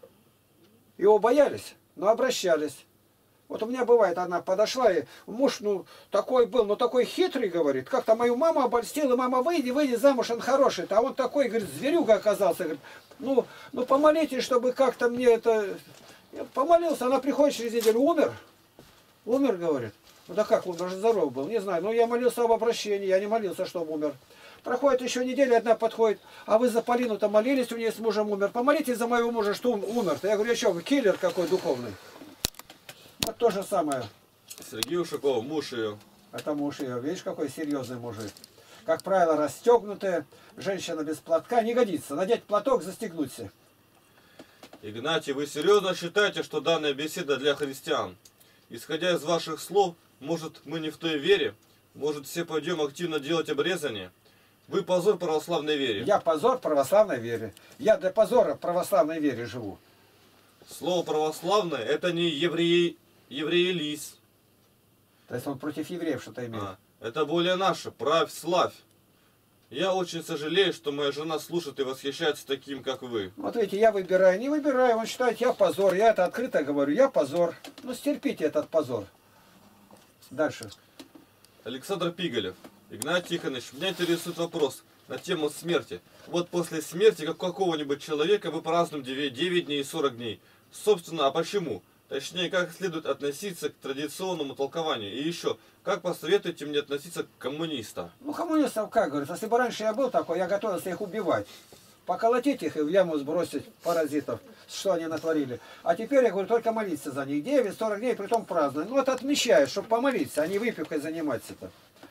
Его боялись, но обращались. Вот у меня бывает, она подошла, и муж, ну, такой был, ну, такой хитрый, говорит. Как-то мою маму обольстила, мама, выйди замуж, он хороший. А он такой, говорит, зверюга оказался. Говорит, ну помолитесь, чтобы как-то мне это... Я помолился, она приходит через неделю, умер. Умер, говорит. Ну да как, он даже здоров был, не знаю. Но я молился об обращении, я не молился, чтобы умер. Проходит еще неделя, одна подходит, а вы за Полину-то молились, у нее с мужем умер. Помолитесь за моего мужа, что он умер-то. Я говорю, я что, вы киллер какой духовный? Вот то же самое. Сергей Ушаков, муж ее. Это муж ее. Видишь, какой серьезный мужик. Как правило, расстегнутая. Женщина без платка не годится. Надеть платок, застегнуться. Игнатий, вы серьезно считаете, что данная беседа для христиан? Исходя из ваших слов, может, мы не в той вере? Может, все пойдем активно делать обрезание? Вы позор православной вере. Я позор православной вере. Я для позора православной вере живу. Слово православное это не евреелис. То есть он против евреев что-то имеет. Это более наше, правь, славь. Я очень сожалею, что моя жена слушает и восхищается таким, как вы. Вот видите, я выбираю, не выбираю, он считает, я позор. Я это открыто говорю, я позор. Ну стерпите этот позор. Дальше. Александр Пиголев. Игнатий Тихонович, меня интересует вопрос на тему смерти. Вот после смерти как какого-нибудь человека мы празднуем 9 дней и 40 дней. Собственно, а почему? Точнее, как следует относиться к традиционному толкованию? И еще, как посоветуете мне относиться к коммунистам? Ну, коммунистов как, говорит, если бы раньше я был такой, я готовился их убивать. Поколотить их и в яму сбросить паразитов, что они натворили. А теперь, я говорю, только молиться за них. 9-40 дней, притом праздновать. Ну, это отмечают, чтобы помолиться, а не выпивкой заниматься-то.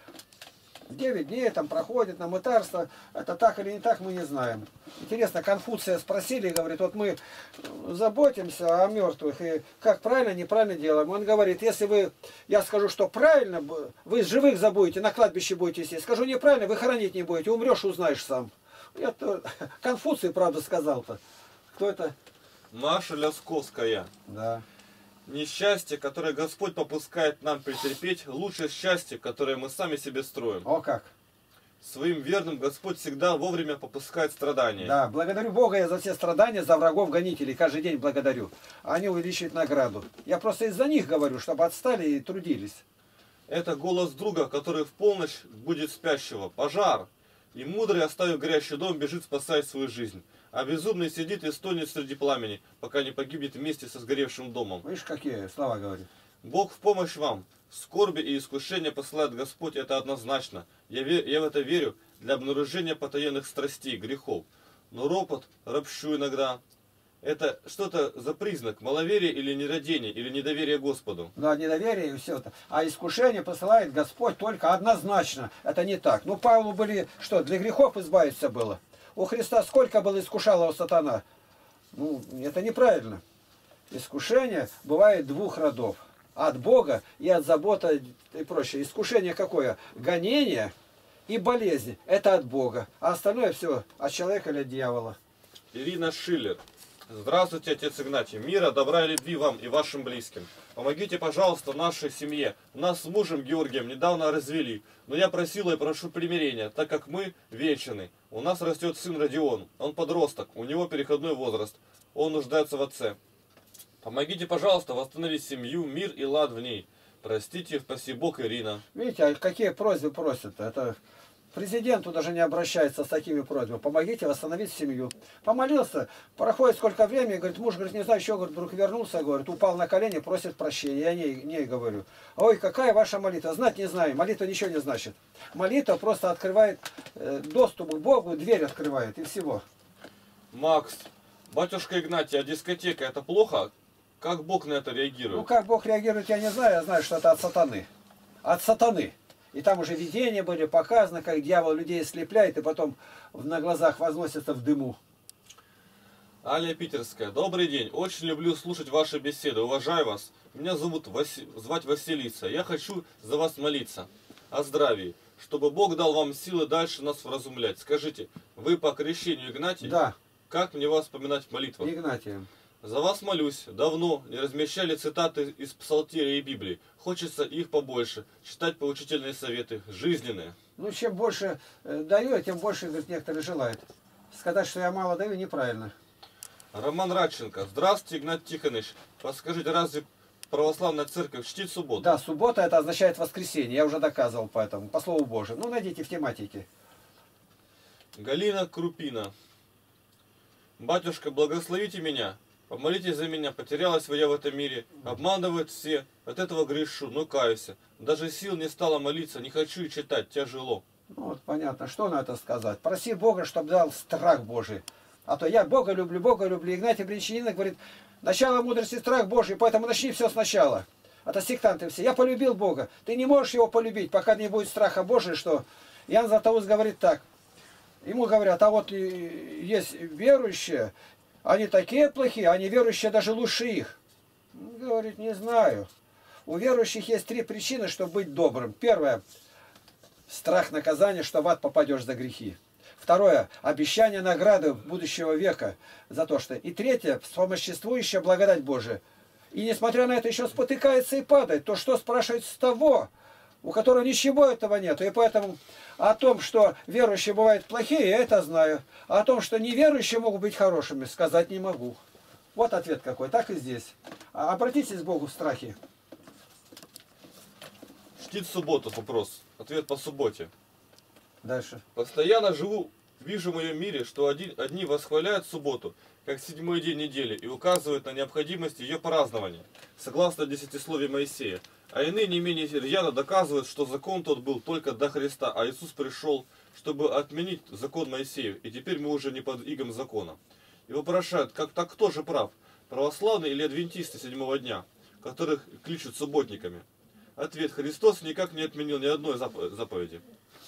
9 дней там проходит на мытарство. Это так или не так, мы не знаем. Интересно, Конфуция спросили, говорит, вот мы заботимся о мертвых, и как правильно, неправильно делаем. Он говорит, если вы, я скажу, что правильно, вы живых забудете, на кладбище будете сидеть. Скажу неправильно, вы хоронить не будете, умрешь, узнаешь сам. Это Конфуций, правда, сказал-то. Кто это? Маша Лясковская. Да. Несчастье, которое Господь попускает нам претерпеть, лучше счастье, которое мы сами себе строим. О как! Своим верным Господь всегда вовремя попускает страдания. Да, благодарю Бога я за все страдания, за врагов-гонителей. Каждый день благодарю. Они увеличивают награду. Я просто из-за них говорю, чтобы отстали и трудились. Это голос друга, который в полночь будет спящего. Пожар! И мудрый, оставив горящий дом, бежит спасать свою жизнь. А безумный сидит и стонет среди пламени, пока не погибнет вместе со сгоревшим домом. Видишь, какие слова говорит. Бог в помощь вам. Скорби и искушения посылает Господь, это однозначно. Я в это верю для обнаружения потаенных страстей, грехов. Но ропот, ропщу иногда. Это что-то за признак маловерия или нерадения, или недоверия Господу. Да, недоверие и все это. А искушение посылает Господь только однозначно. Это не так. Ну, Павлу были, что, для грехов избавиться было? У Христа сколько было искушал его сатана? Ну, это неправильно. Искушение бывает двух родов. От Бога и от заботы и прочее. Искушение какое? Гонение и болезнь. Это от Бога. А остальное все от человека или от дьявола. Ирина Шиллер. Здравствуйте, отец Игнатий. Мира, добра и любви вам и вашим близким. Помогите, пожалуйста, нашей семье. Нас с мужем Георгием недавно развели. Но я просила и прошу примирения, так как мы вечны. У нас растет сын Родион. Он подросток, у него переходной возраст. Он нуждается в отце. Помогите, пожалуйста, восстановить семью, мир и лад в ней. Простите, спаси Бог, Ирина. Видите, а какие просьбы просят? Это президенту даже не обращается с такими просьбами. Помогите восстановить семью. Помолился, проходит сколько времени, говорит, муж, говорит, не знаю, еще, говорит, вдруг вернулся, говорит, упал на колени, просит прощения. Я ней говорю, ой, какая ваша молитва? Знать не знаю, молитва ничего не значит. Молитва просто открывает доступ к Богу, дверь открывает и всего. Макс, батюшка Игнатий, а дискотека это плохо? Как Бог на это реагирует? Ну, как Бог реагирует, я не знаю, я знаю, что это от сатаны. От сатаны. И там уже видения были показаны, как дьявол людей слепляет и потом на глазах возносится в дыму. Аля Питерская. Добрый день. Очень люблю слушать ваши беседы. Уважаю вас. Меня зовут звать Василиса. Я хочу за вас молиться о здравии, чтобы Бог дал вам силы дальше нас вразумлять. Скажите, вы по крещению Игнатий? Да. Как мне вас вспоминать в молитвах? Игнатием. За вас молюсь. Давно не размещали цитаты из Псалтиря и Библии. Хочется их побольше. Читать поучительные советы. Жизненные. Ну, чем больше даю, тем больше, говорит, некоторые желают. Сказать, что я мало даю, неправильно. Роман Радченко. Здравствуйте, Игнат Тихонович. Подскажите, разве православная церковь чтит субботу? Да, суббота это означает воскресенье. Я уже доказывал поэтому, по слову Божию. Ну, найдите в тематике. Галина Крупина. Батюшка, благословите меня. Помолитесь за меня. Потерялась я в этом мире. Обманывают все. От этого грешу, но каюсь. Даже сил не стало молиться. Не хочу и читать. Тяжело. Ну, вот понятно, что на это сказать. Проси Бога, чтобы дал страх Божий. А то я Бога люблю, Бога люблю. Игнатий Бринчанин говорит, начало мудрости страх Божий, поэтому начни все сначала. Это сектанты все. Я полюбил Бога. Ты не можешь его полюбить, пока не будет страха Божия, что... Иоанн Златоуст говорит так. Ему говорят, а вот есть верующие, они такие плохие, они верующие даже лучше их. Он говорит, не знаю. У верующих есть 3 причины, чтобы быть добрым. Первое, страх наказания, что в ад попадешь за грехи. Второе, обещание награды будущего века за то, что... И третье, вспомоществующая благодать Божия. И несмотря на это еще спотыкается и падает. То что спрашивать с того, у которого ничего этого нет. И поэтому о том, что верующие бывают плохие, я это знаю. А о том, что неверующие могут быть хорошими, сказать не могу. Вот ответ какой. Так и здесь. Обратитесь к Богу в страхе. Чтит субботу, вопрос. Ответ по субботе. Дальше. Постоянно вижу в моем мире, что одни восхваляют субботу, как 7-й день недели, и указывают на необходимость ее празднования, согласно десятисловию Моисея. А иные не менее рьяно доказывают, что закон тот был только до Христа, а Иисус пришел, чтобы отменить закон Моисеев, и теперь мы уже не под игом закона. И вопрошают, так кто же прав, православные или адвентисты 7-го дня, которых кличут субботниками? Ответ: Христос никак не отменил ни одной заповеди.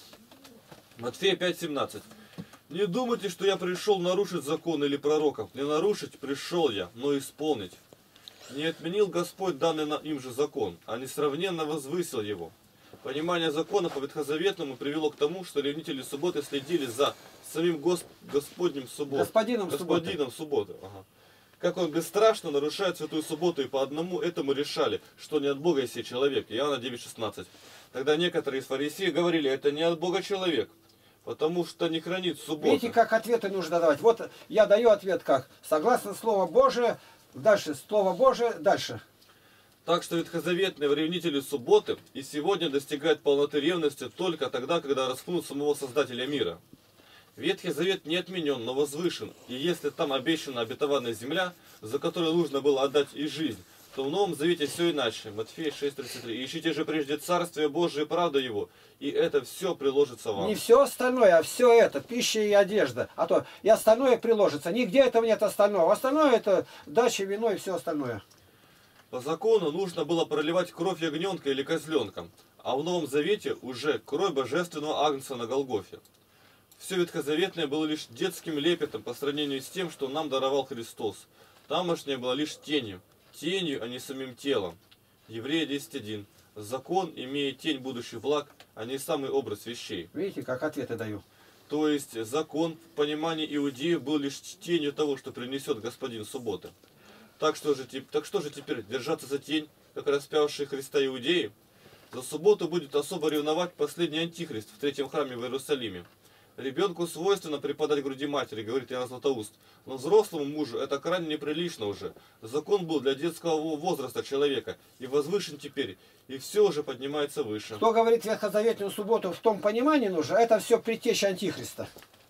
Матфея 5:17. Не думайте, что я пришел нарушить закон или пророков. Не нарушить пришел я, но исполнить. Не отменил Господь данный им же закон, а несравненно возвысил его. Понимание закона по ветхозаветному привело к тому, что ревнители субботы следили за самим Господним субботой. Господином субботы. Ага. Как он бесстрашно нарушает святую субботу, и по одному этому решали, что не от Бога есть человек. Иоанна 9:16. Тогда некоторые из фарисеев говорили, это не от Бога человек, потому что не хранит субботу. Видите, как ответы нужно давать. Вот я даю ответ как. Согласно Слову Божие, дальше Слово Божие, дальше. Так что ветхозаветные ревнители субботы и сегодня достигают полноты ревности только тогда, когда распнут самого Создателя мира. Ветхий Завет не отменен, но возвышен, и если там обещана обетованная земля, за которую нужно было отдать и жизнь, то в Новом Завете все иначе. Матфея 6:33. Ищите же прежде Царствие Божие и правду Его, и это все приложится вам. Не все остальное, а все это, пища и одежда. А то и остальное приложится. Нигде этого нет остального. Остальное это дача, вино и все остальное. По закону нужно было проливать кровь ягненка или козленка, а в Новом Завете уже кровь божественного агнца на Голгофе. Все ветхозаветное было лишь детским лепетом по сравнению с тем, что нам даровал Христос. Тамошнее было лишь тенью, а не самим телом. Еврея 10:1. Закон имеет тень будущих благ, а не самый образ вещей. Видите, как ответы даю. То есть закон в понимании иудеев был лишь тенью того, что принесет Господин субботы. Так что же теперь держаться за тень, как распявшие Христа иудеи? За субботу будет особо ревновать последний антихрист в 3-м храме в Иерусалиме. Ребенку свойственно преподать груди матери, говорит Иоанн Златоуст. Но взрослому мужу это крайне неприлично уже. Закон был для детского возраста человека и возвышен теперь, и все уже поднимается выше. Кто говорит ветхозаветную субботу в том понимании нужно, это все предтеча антихриста.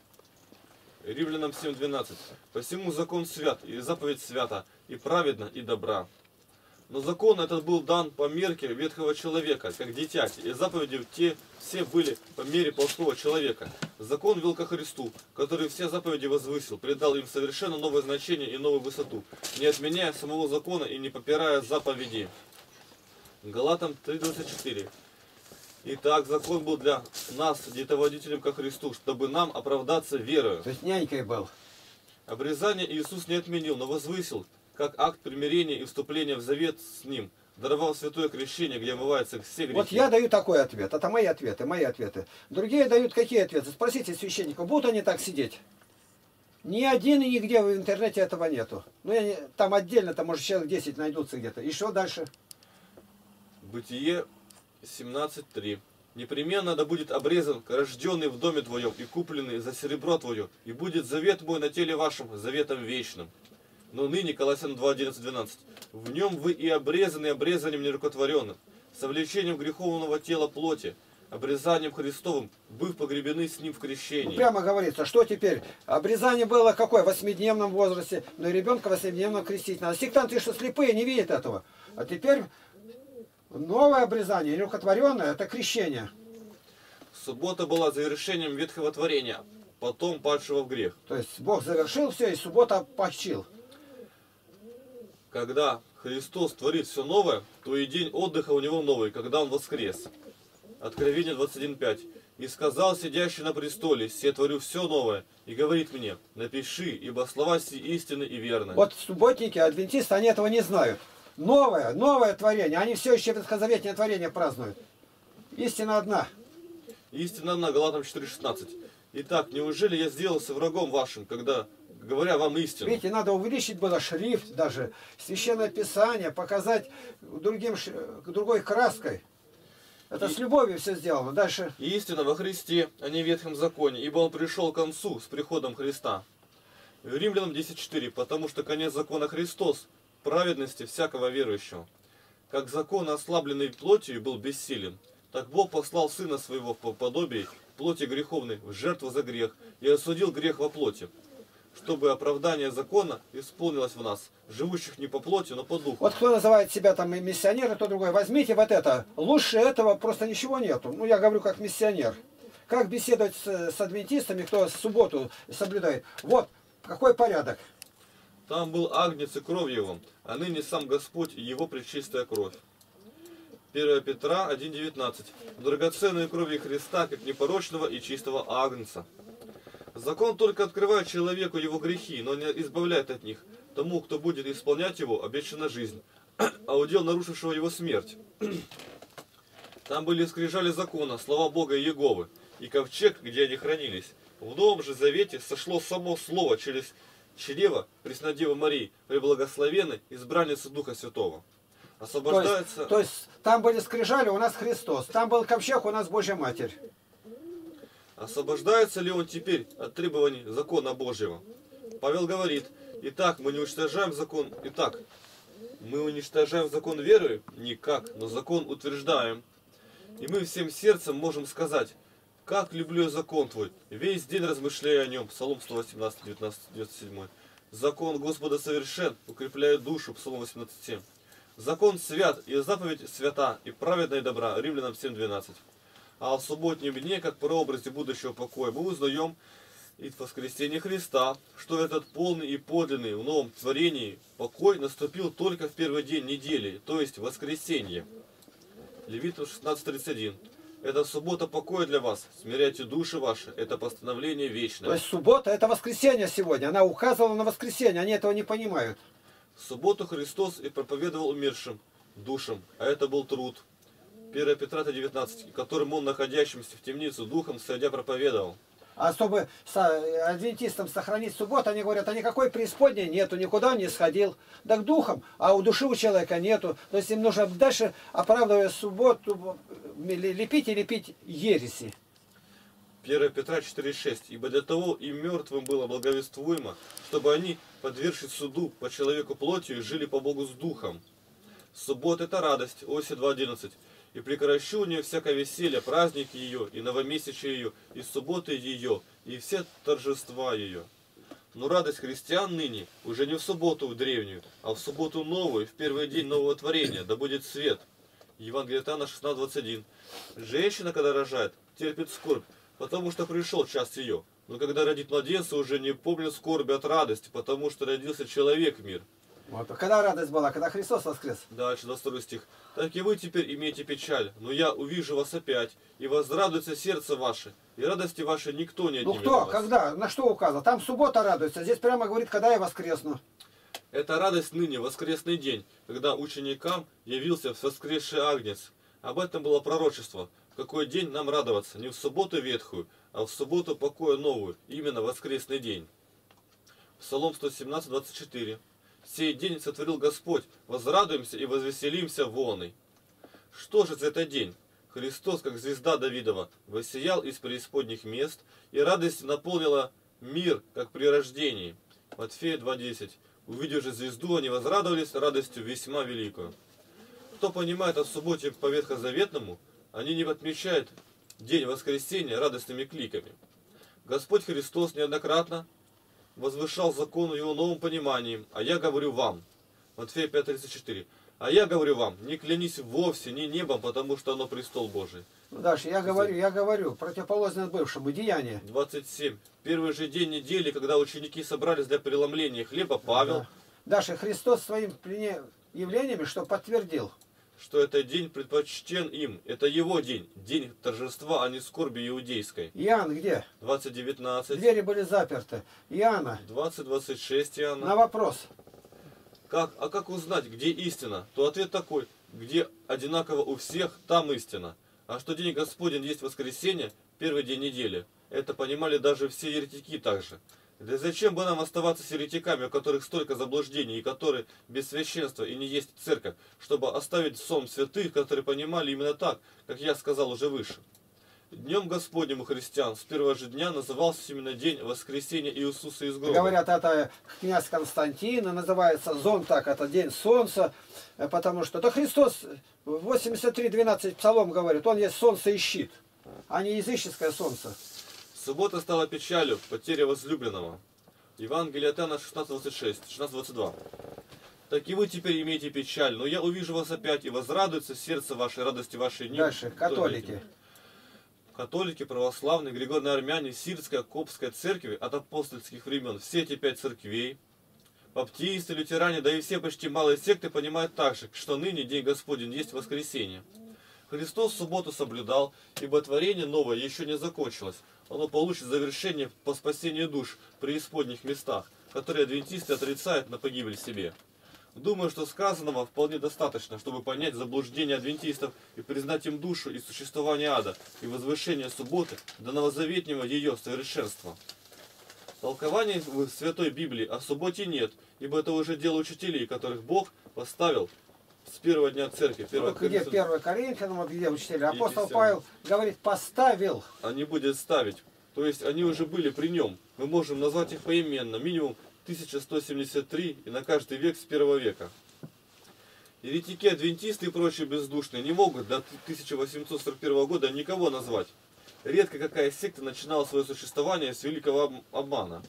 Римлянам 7:12. Посему закон свят, и заповедь свята, и праведна, и добра. Но закон этот был дан по мерке ветхого человека, как дитяти, и заповеди те все были по мере плотского человека. Закон вел ко Христу, который все заповеди возвысил, придал им совершенно новое значение и новую высоту, не отменяя самого закона и не попирая заповедей. Галатам 3:24. Итак, закон был для нас детоводителем ко Христу, чтобы нам оправдаться верою. То есть нянькой был. Обрезание Иисус не отменил, но возвысил, как акт примирения и вступления в завет с Ним, даровал святое крещение, где омываются все грехи. Вот я даю такой ответ. Это мои ответы. Другие дают какие ответы? Спросите священников, будут они так сидеть? Ни один и нигде в интернете этого нету. Ну, там отдельно, там может человек 10 найдутся где-то. И что дальше? Бытие 17:3. Непременно да будет обрезан, рожденный в доме твоем и купленный за серебро твое, и будет завет мой на теле вашем, заветом вечным. Но ныне, Колоссянам 2, 11, 12, в нем вы и обрезаны обрезанием нерукотворенным, совлечением греховного тела плоти, обрезанием Христовым, быв погребены с ним в крещении. Ну, прямо говорится, что теперь? Обрезание было какое? В 8-дневном возрасте, но ребенка в 8-дневном крестить надо. Сектанты, что слепые, не видят этого. А теперь новое обрезание, нерукотворенное, это крещение. Суббота была завершением ветхого творения, потом падшего в грех. То есть Бог завершил все, и суббота почил. Когда Христос творит все новое, то и день отдыха у него новый, когда он воскрес. Откровение 21.5. «И сказал сидящий на престоле, се творю все новое, и говорит мне, напиши, ибо слова сии истинны и верны». Вот субботники, адвентисты, они этого не знают. Новое творение. Они все еще ветхозаветное творение празднуют. Истина одна. Истина одна, Галатам 4.16. «Итак, неужели я сделался врагом вашим, когда, говоря вам истину?» Видите, надо увеличить было шрифт даже, Священное Писание, показать другой краской. Это с любовью все сделано. Дальше. «Истина во Христе, а не в Ветхом законе, ибо он пришел к концу с приходом Христа». Римлянам 10.4. «Потому что конец закона Христос, праведности всякого верующего. Как закон, ослабленный плотью, был бессилен, так Бог послал Сына Своего по подобию плоти греховной в жертву за грех и осудил грех во плоти, чтобы оправдание закона исполнилось в нас, живущих не по плоти, но по духу». Вот кто называет себя там и миссионер, и то другое. Возьмите вот это. Лучше этого просто ничего нету. Ну, я говорю как миссионер. Как беседовать с адвентистами, кто субботу соблюдает. Вот, какой порядок. Там был агнец и кровь его, а ныне сам Господь и его пречистая кровь. 1 Петра 1.19. «Драгоценной крови Христа, как непорочного и чистого агнца». Закон только открывает человеку его грехи, но не избавляет от них. Тому, кто будет исполнять его, обещана жизнь, а удел нарушившего его смерть. Там были скрижали закона, слова Бога и Иеговы, и ковчег, где они хранились. В Новом же Завете сошло само Слово через чрево Преснодевы Марии, преблагословенной избранницы Духа Святого. Освобождается... То есть там были скрижали, у нас Христос. Там был ковчег, у нас Божья Матерь. Освобождается ли он теперь от требований закона Божьего? Павел говорит: «Итак, мы не уничтожаем закон». Итак, мы уничтожаем закон верою? Никак, но закон утверждаем. И мы всем сердцем можем сказать: «Как люблю я закон Твой, весь день размышляю о нем». Псалом 118, 19, 97. «Закон Господа совершен, укрепляет душу». Псалом 18:7. «Закон свят, и заповедь свята, и праведная добра». Римлянам 7:12. А в субботнем дне, как прообразе будущего покоя, мы узнаем и в воскресенье Христа, что этот полный и подлинный в новом творении покой наступил только в первый день недели, то есть в воскресенье. Левитам 16:31. «Это суббота покоя для вас, смиряйте души ваши, это постановление вечное». То есть суббота это воскресенье сегодня. Она указывала на воскресенье, они этого не понимают. В субботу Христос и проповедовал умершим душам, а это был труд. 1 Петра 19, которым он, находящимся в темнице духом, сойдя, проповедовал. А чтобы адвентистам сохранить субботу, они говорят, а никакой преисподней нету, никуда не сходил. Так духом, а у души у человека нету. То есть им нужно дальше, оправдывая субботу, лепить и лепить ереси. 1 Петра 4,6. «Ибо для того и мертвым было благовествуемо, чтобы они, подвергшись суду по человеку плотью, жили по Богу с духом». Суббота — это радость. Оси 2:11. «И прекращу у нее всякое веселье, праздники ее, и новомесячие ее, и субботы ее, и все торжества ее». Но радость христиан ныне уже не в субботу в древнюю, а в субботу новую, в первый день нового творения, да будет свет. Евангелие от Иоанна 16:21. «Женщина, когда рожает, терпит скорбь, потому что пришел час ее. Но когда родит младенца, уже не помнит скорби от радости, потому что родился человек в мир». Вот. Когда радость была? Когда Христос воскрес? Дальше, 22 стих. «Так и вы теперь имеете печаль, но я увижу вас опять, и возрадуется сердце ваше, и радости вашей никто не Ну отнимет кто? от вас». Когда? На что указано? Там суббота радуется. Здесь прямо говорит, когда я воскресну. Это радость ныне, воскресный день, когда ученикам явился воскресший агнец. Об этом было пророчество. В какой день нам радоваться? Не в субботу ветхую, а в субботу покоя новую, именно воскресный день. Псалом 117, 24. «Сей день сотворил Господь, возрадуемся и возвеселимся воной». Что же за этот день? Христос, как звезда Давидова, воссиял из преисподних мест, и радость наполнила мир, как при рождении. Матфея 2:10. Увидев же звезду, они возрадовались радостью весьма великую. Кто понимает о субботе по ветхозаветному, они не отмечают день воскресения радостными кликами. Господь Христос неоднократно возвышал закон его новым пониманием, а я говорю вам. Матфея 5:34. А я говорю вам, не клянись вовсе ни небом, потому что оно престол Божий. Ну, дальше, я говорю, противоположное бывшему, деяние. 27. Первый же день недели, когда ученики собрались для преломления хлеба, Павел, Да. Дальше, Христос своим явлениями, что подтвердил. Что этот день предпочтен им. Это его день. День торжества, а не скорби иудейской. Иоанн где? 20:19. Двери были заперты. Иоанна. 20:26 Иоанна. На вопрос. Как узнать, где истина? То ответ такой: где одинаково у всех, там истина. А что день Господень есть воскресенье, первый день недели. Это понимали даже все еретики также. Да зачем бы нам оставаться с еретиками, у которых столько заблуждений, и которые без священства и не есть церковь, чтобы оставить сон святых, которые понимали именно так, как я сказал уже выше. Днем Господним у христиан с первого же дня назывался именно день воскресения Иисуса из гроба. Говорят, это князь Константин, называется зон так, это день солнца, потому что да Христос 83:12 псалом говорит, он есть солнце и щит, а не языческое солнце. Суббота стала печалью, потеря возлюбленного. Евангелие от Иоанна 16:26, 16:22. Так и вы теперь имеете печаль, но я увижу вас опять, и возрадуется сердце ваше, радости вашей. Дальше, католики. Католики, православные, григорные армяне, сирская, копская церкви от апостольских времен, все эти 5 церквей, баптисты, лютеране, да и все почти малые секты понимают также, что ныне День Господень есть воскресенье. Христос субботу соблюдал, ибо творение новое еще не закончилось. Оно получит завершение по спасению душ в преисподних местах, которые адвентисты отрицают на погибель себе. Думаю, что сказанного вполне достаточно, чтобы понять заблуждение адвентистов и признать им душу и существование ада, и возвышение субботы до новозаветнего ее совершенства. Толкований в Святой Библии о субботе нет, ибо это уже дело учителей, которых Бог поставил с первого дня церкви. Где 1 Коринфянам, где учитель? Апостол Павел говорит, поставил. А не будет ставить. То есть они уже были при нем. Мы можем назвать их поименно. Минимум 1173 и на каждый век с 1 века. Еретики, адвентисты и прочие бездушные не могут до 1841 года никого назвать. Редко какая секта начинала свое существование с великого обмана.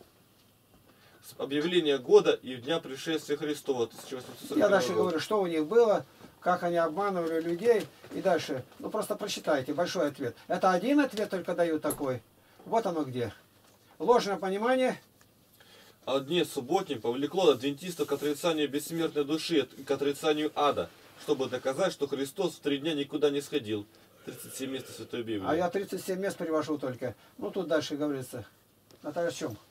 С объявления года и дня пришествия Христова 1841 Я дальше года. говорю, что у них было, как они обманывали людей. И дальше, ну просто прочитайте, большой ответ. Это один ответ только дают такой. Вот оно где. Ложное понимание. О дне субботнем повлекло адвентистов к отрицанию бессмертной души и к отрицанию ада, чтобы доказать, что Христос в 3 дня никуда не сходил. 37 мест Святой Библии. А я 37 мест привожу только. Ну тут дальше говорится. Это о чем?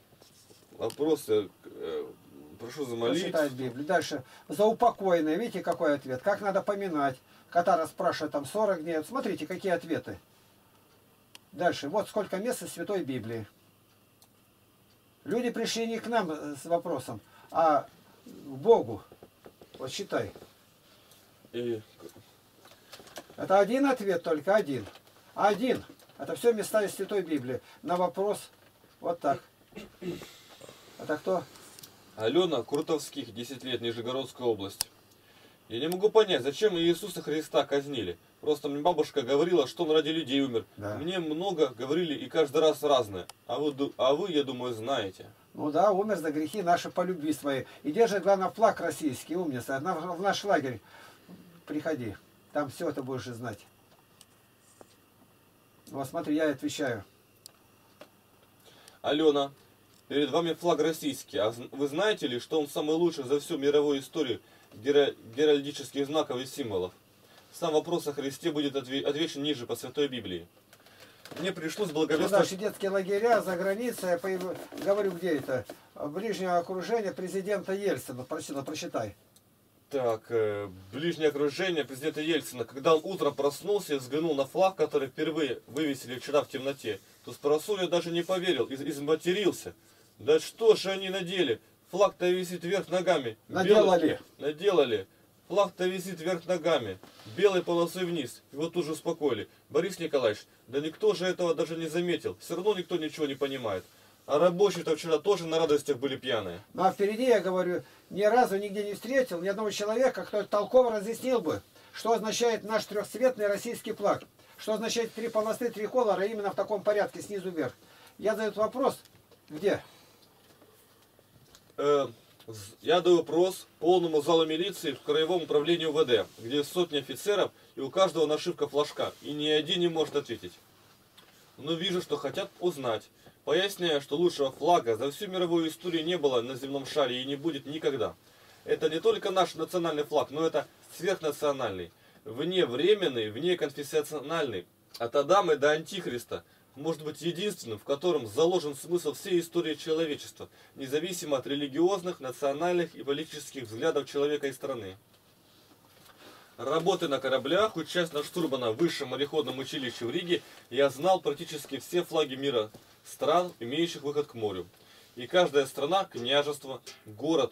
Вопросы. Прошу замолить. Читать Библию. Дальше. За упокойное. Видите, какой ответ? Как надо поминать? Катара спрашивает там 40 дней. Смотрите, какие ответы. Дальше. Вот сколько мест из Святой Библии. Люди пришли не к нам с вопросом, а к Богу. Вот считай. Это один ответ, только один. Один. Это все места из Святой Библии. На вопрос вот так. Это кто? Алена Крутовских, 10 лет, Нижегородская область. Я не могу понять, зачем Иисуса Христа казнили. Просто мне бабушка говорила, что он ради людей умер. Да. Мне много говорили и каждый раз разное. А вы, я думаю, знаете. Ну да, умер за грехи наши по любви своей. И держи, главное, флаг российский, умница. В наш лагерь приходи. Там все это будешь знать. Вот смотри, я отвечаю. Алена, перед вами флаг российский. А вы знаете ли, что он самый лучший за всю мировую историю геральдических знаков и символов? Сам вопрос о Христе будет отвечен ниже по Святой Библии. Мне пришлось благовествовать... Наши детские лагеря за границей, я говорю, где это? Ближнее окружение президента Ельцина. Прочитай. Так, ближнее окружение президента Ельцина. Когда он утром проснулся и взглянул на флаг, который впервые вывесили вчера в темноте, то с просонья даже не поверил, изматерился. Да что же они надели? Флаг-то висит вверх ногами. Наделали. Наделали. Флаг-то висит вверх ногами, белой полосой вниз. Его тут же успокоили. Борис Николаевич, да никто же этого даже не заметил. Все равно никто ничего не понимает. А рабочие-то вчера тоже на радостях были пьяные. Ну а впереди, я говорю, ни разу нигде не встретил ни одного человека, кто толково разъяснил бы, что означает наш трехцветный российский флаг. Что означает 3 полосы триколора именно в таком порядке, снизу вверх. Я задаю вопрос, где? Я даю вопрос полному залу милиции в краевом управлении УВД, где сотни офицеров и у каждого нашивка флажка, и ни один не может ответить. Но вижу, что хотят узнать. Поясняю, что лучшего флага за всю мировую историю не было на земном шаре и не будет никогда. Это не только наш национальный флаг, но это сверхнациональный, вневременный, внеконфессиональный, от Адама до Антихриста, может быть единственным, в котором заложен смысл всей истории человечества, независимо от религиозных, национальных и политических взглядов человека и страны. Работая на кораблях, учась на штурмана в высшем мореходном училище в Риге, я знал практически все флаги мира стран, имеющих выход к морю. И каждая страна, княжество, город,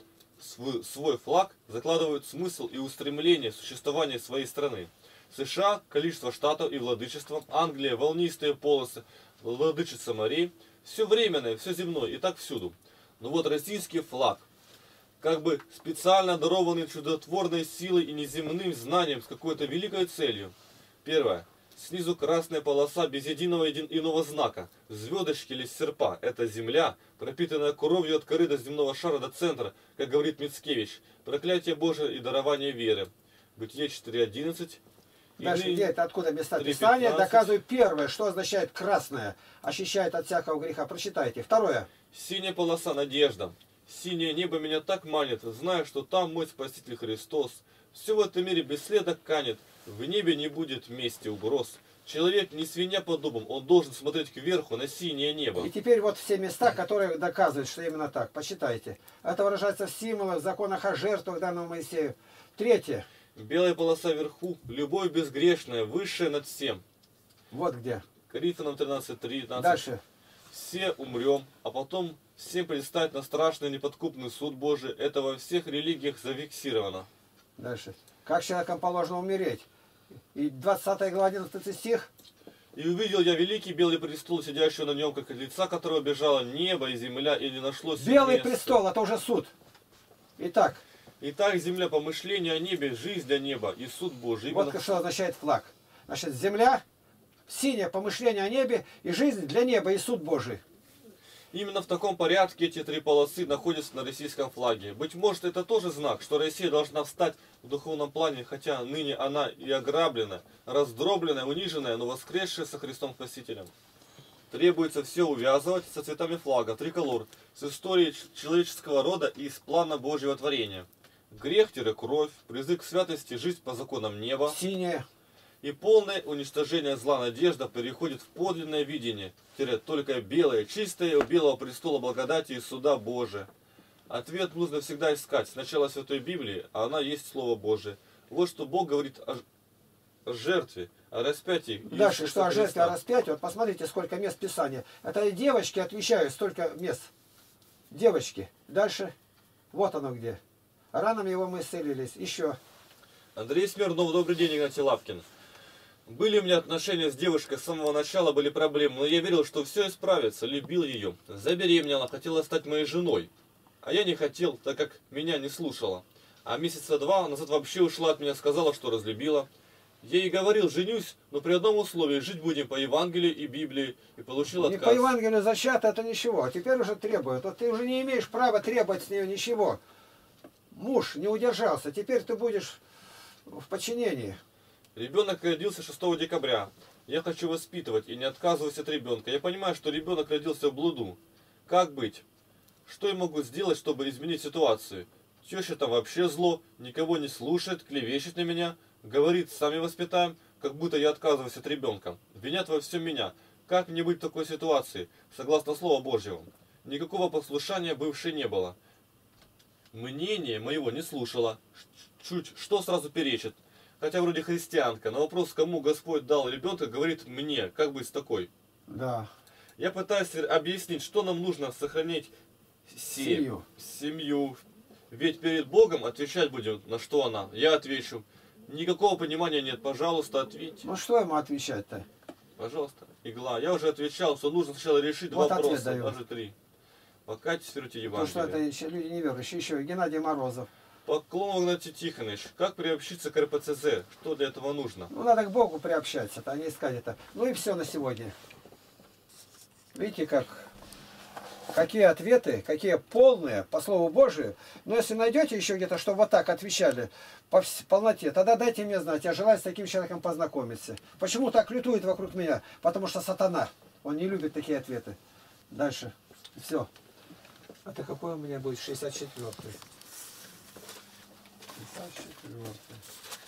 свой флаг закладывают смысл и устремление существования своей страны. США – количество штатов и владычество, Англия – волнистые полосы, владычица морей. Все временное, все земное, и так всюду. Но вот российский флаг, как бы специально дарованный чудотворной силой и неземным знанием с какой-то великой целью. Первое. Снизу красная полоса без единого иного знака. Звездочки или серпа. Это земля, пропитанная кровью от коры до земного шара до центра, как говорит Мицкевич. Проклятие Божие и дарование веры. Бытие 4.11. Дальше, где это, откуда места Писания? Доказываю первое, что означает красное. Очищает от всякого греха. Прочитайте. Второе. Синяя полоса – надежда. Синее небо меня так манит, зная, что там мой Спаситель Христос. Все в этом мире бесследно канет, в небе не будет мести угроз. Человек не свинья под дубом, он должен смотреть кверху на синее небо. И теперь вот все места, которые доказывают, что именно так. Почитайте. Это выражается в символах, в законах о жертвах данного Моисею. Третье. Белая полоса вверху, любовь безгрешная, высшая над всем. Вот где. Коринфянам 13:13. Дальше. Все умрем, а потом всем предстать на страшный неподкупный суд Божий. Это во всех религиях зафиксировано. Дальше. Как человеком положено умереть? И 20 глава 11 стих. И увидел я великий белый престол, сидящего на нем, как от лица которого бежало небо и земля, и не нашлось Белый места. престол, это уже суд. Итак. Итак, земля, помышление о небе, жизнь для неба и суд Божий. Вот что означает флаг. Значит, земля, синее помышление о небе и жизнь для неба и суд Божий. Именно в таком порядке эти 3 полосы находятся на российском флаге. Быть может, это тоже знак, что Россия должна встать в духовном плане, хотя ныне она и ограблена, раздробленная, униженная, но воскресшая со Христом Спасителем. Требуется все увязывать со цветами флага, триколор, с историей человеческого рода и из плана Божьего творения. Грех-кровь, призыв к святости, жизнь по законам неба. Синее. И полное уничтожение зла надежда переходит в подлинное видение, только белое, чистое у белого престола благодати и суда Божия. Ответ нужно всегда искать. Сначала в Святой Библии, а она есть Слово Божие. Вот что Бог говорит о жертве, о распятии. Дальше, что о жертве, о распятии. Вот посмотрите, сколько мест Писания. Это и девочки отвечают, столько мест. Девочки. Дальше. Вот оно где. Ранами его мы исцелились. Еще. Андрей Смирнов, добрый день, Игнатий Лапкин. Были у меня отношения с девушкой, с самого начала были проблемы, но я верил, что все исправится, любил ее. Забеременела, хотела стать моей женой. А я не хотел, так как меня не слушала. А месяца 2 назад вообще ушла от меня, сказала, что разлюбила. Я ей говорил, женюсь, но при одном условии, жить будем по Евангелию и Библии, и получил отказ. Не по Евангелию зачато, это ничего. А теперь уже требуют. Вот ты уже не имеешь права требовать с нее ничего. Муж не удержался, теперь ты будешь в подчинении. Ребенок родился 6 декабря. Я хочу воспитывать и не отказываюсь от ребенка. Я понимаю, что ребенок родился в блуду. Как быть? Что я могу сделать, чтобы изменить ситуацию? Теща там вообще зло, никого не слушает, клевещет на меня, говорит, сами воспитаем, как будто я отказываюсь от ребенка. Винят во всем меня. Как мне быть в такой ситуации, согласно Слову Божьему? Никакого послушания бывшей не было. Мнение моего не слушала. Чуть что сразу перечит. Хотя вроде христианка. На вопрос, кому Господь дал ребенка, говорит мне, как быть с такой. Да. Я пытаюсь объяснить, что нам нужно сохранять семью. Ведь перед Богом отвечать будем, на что она. Я отвечу. Никакого понимания нет, пожалуйста, ответьте. Ну что ему отвечать-то? Пожалуйста, игла. Я уже отвечал, что нужно сначала решить Вот два ответ вопроса, даю. даже 3. Покайтесь, веруйте То, что это Евангелие. еще люди неверующие. Еще Геннадий Морозов. Поклонов Игнатий Тихонович, как приобщиться к РПЦЗ? Что для этого нужно? Ну, надо к Богу приобщаться, а не искать это. Ну и все на сегодня. Видите, какие ответы, какие полные, по Слову Божию. Но если найдете еще где-то, что вот так отвечали по полноте, тогда дайте мне знать. Я желаю с таким человеком познакомиться. Почему так лютует вокруг меня? Потому что сатана. Он не любит такие ответы. Дальше. Все. Это какой у меня будет? 64-й. 64-й.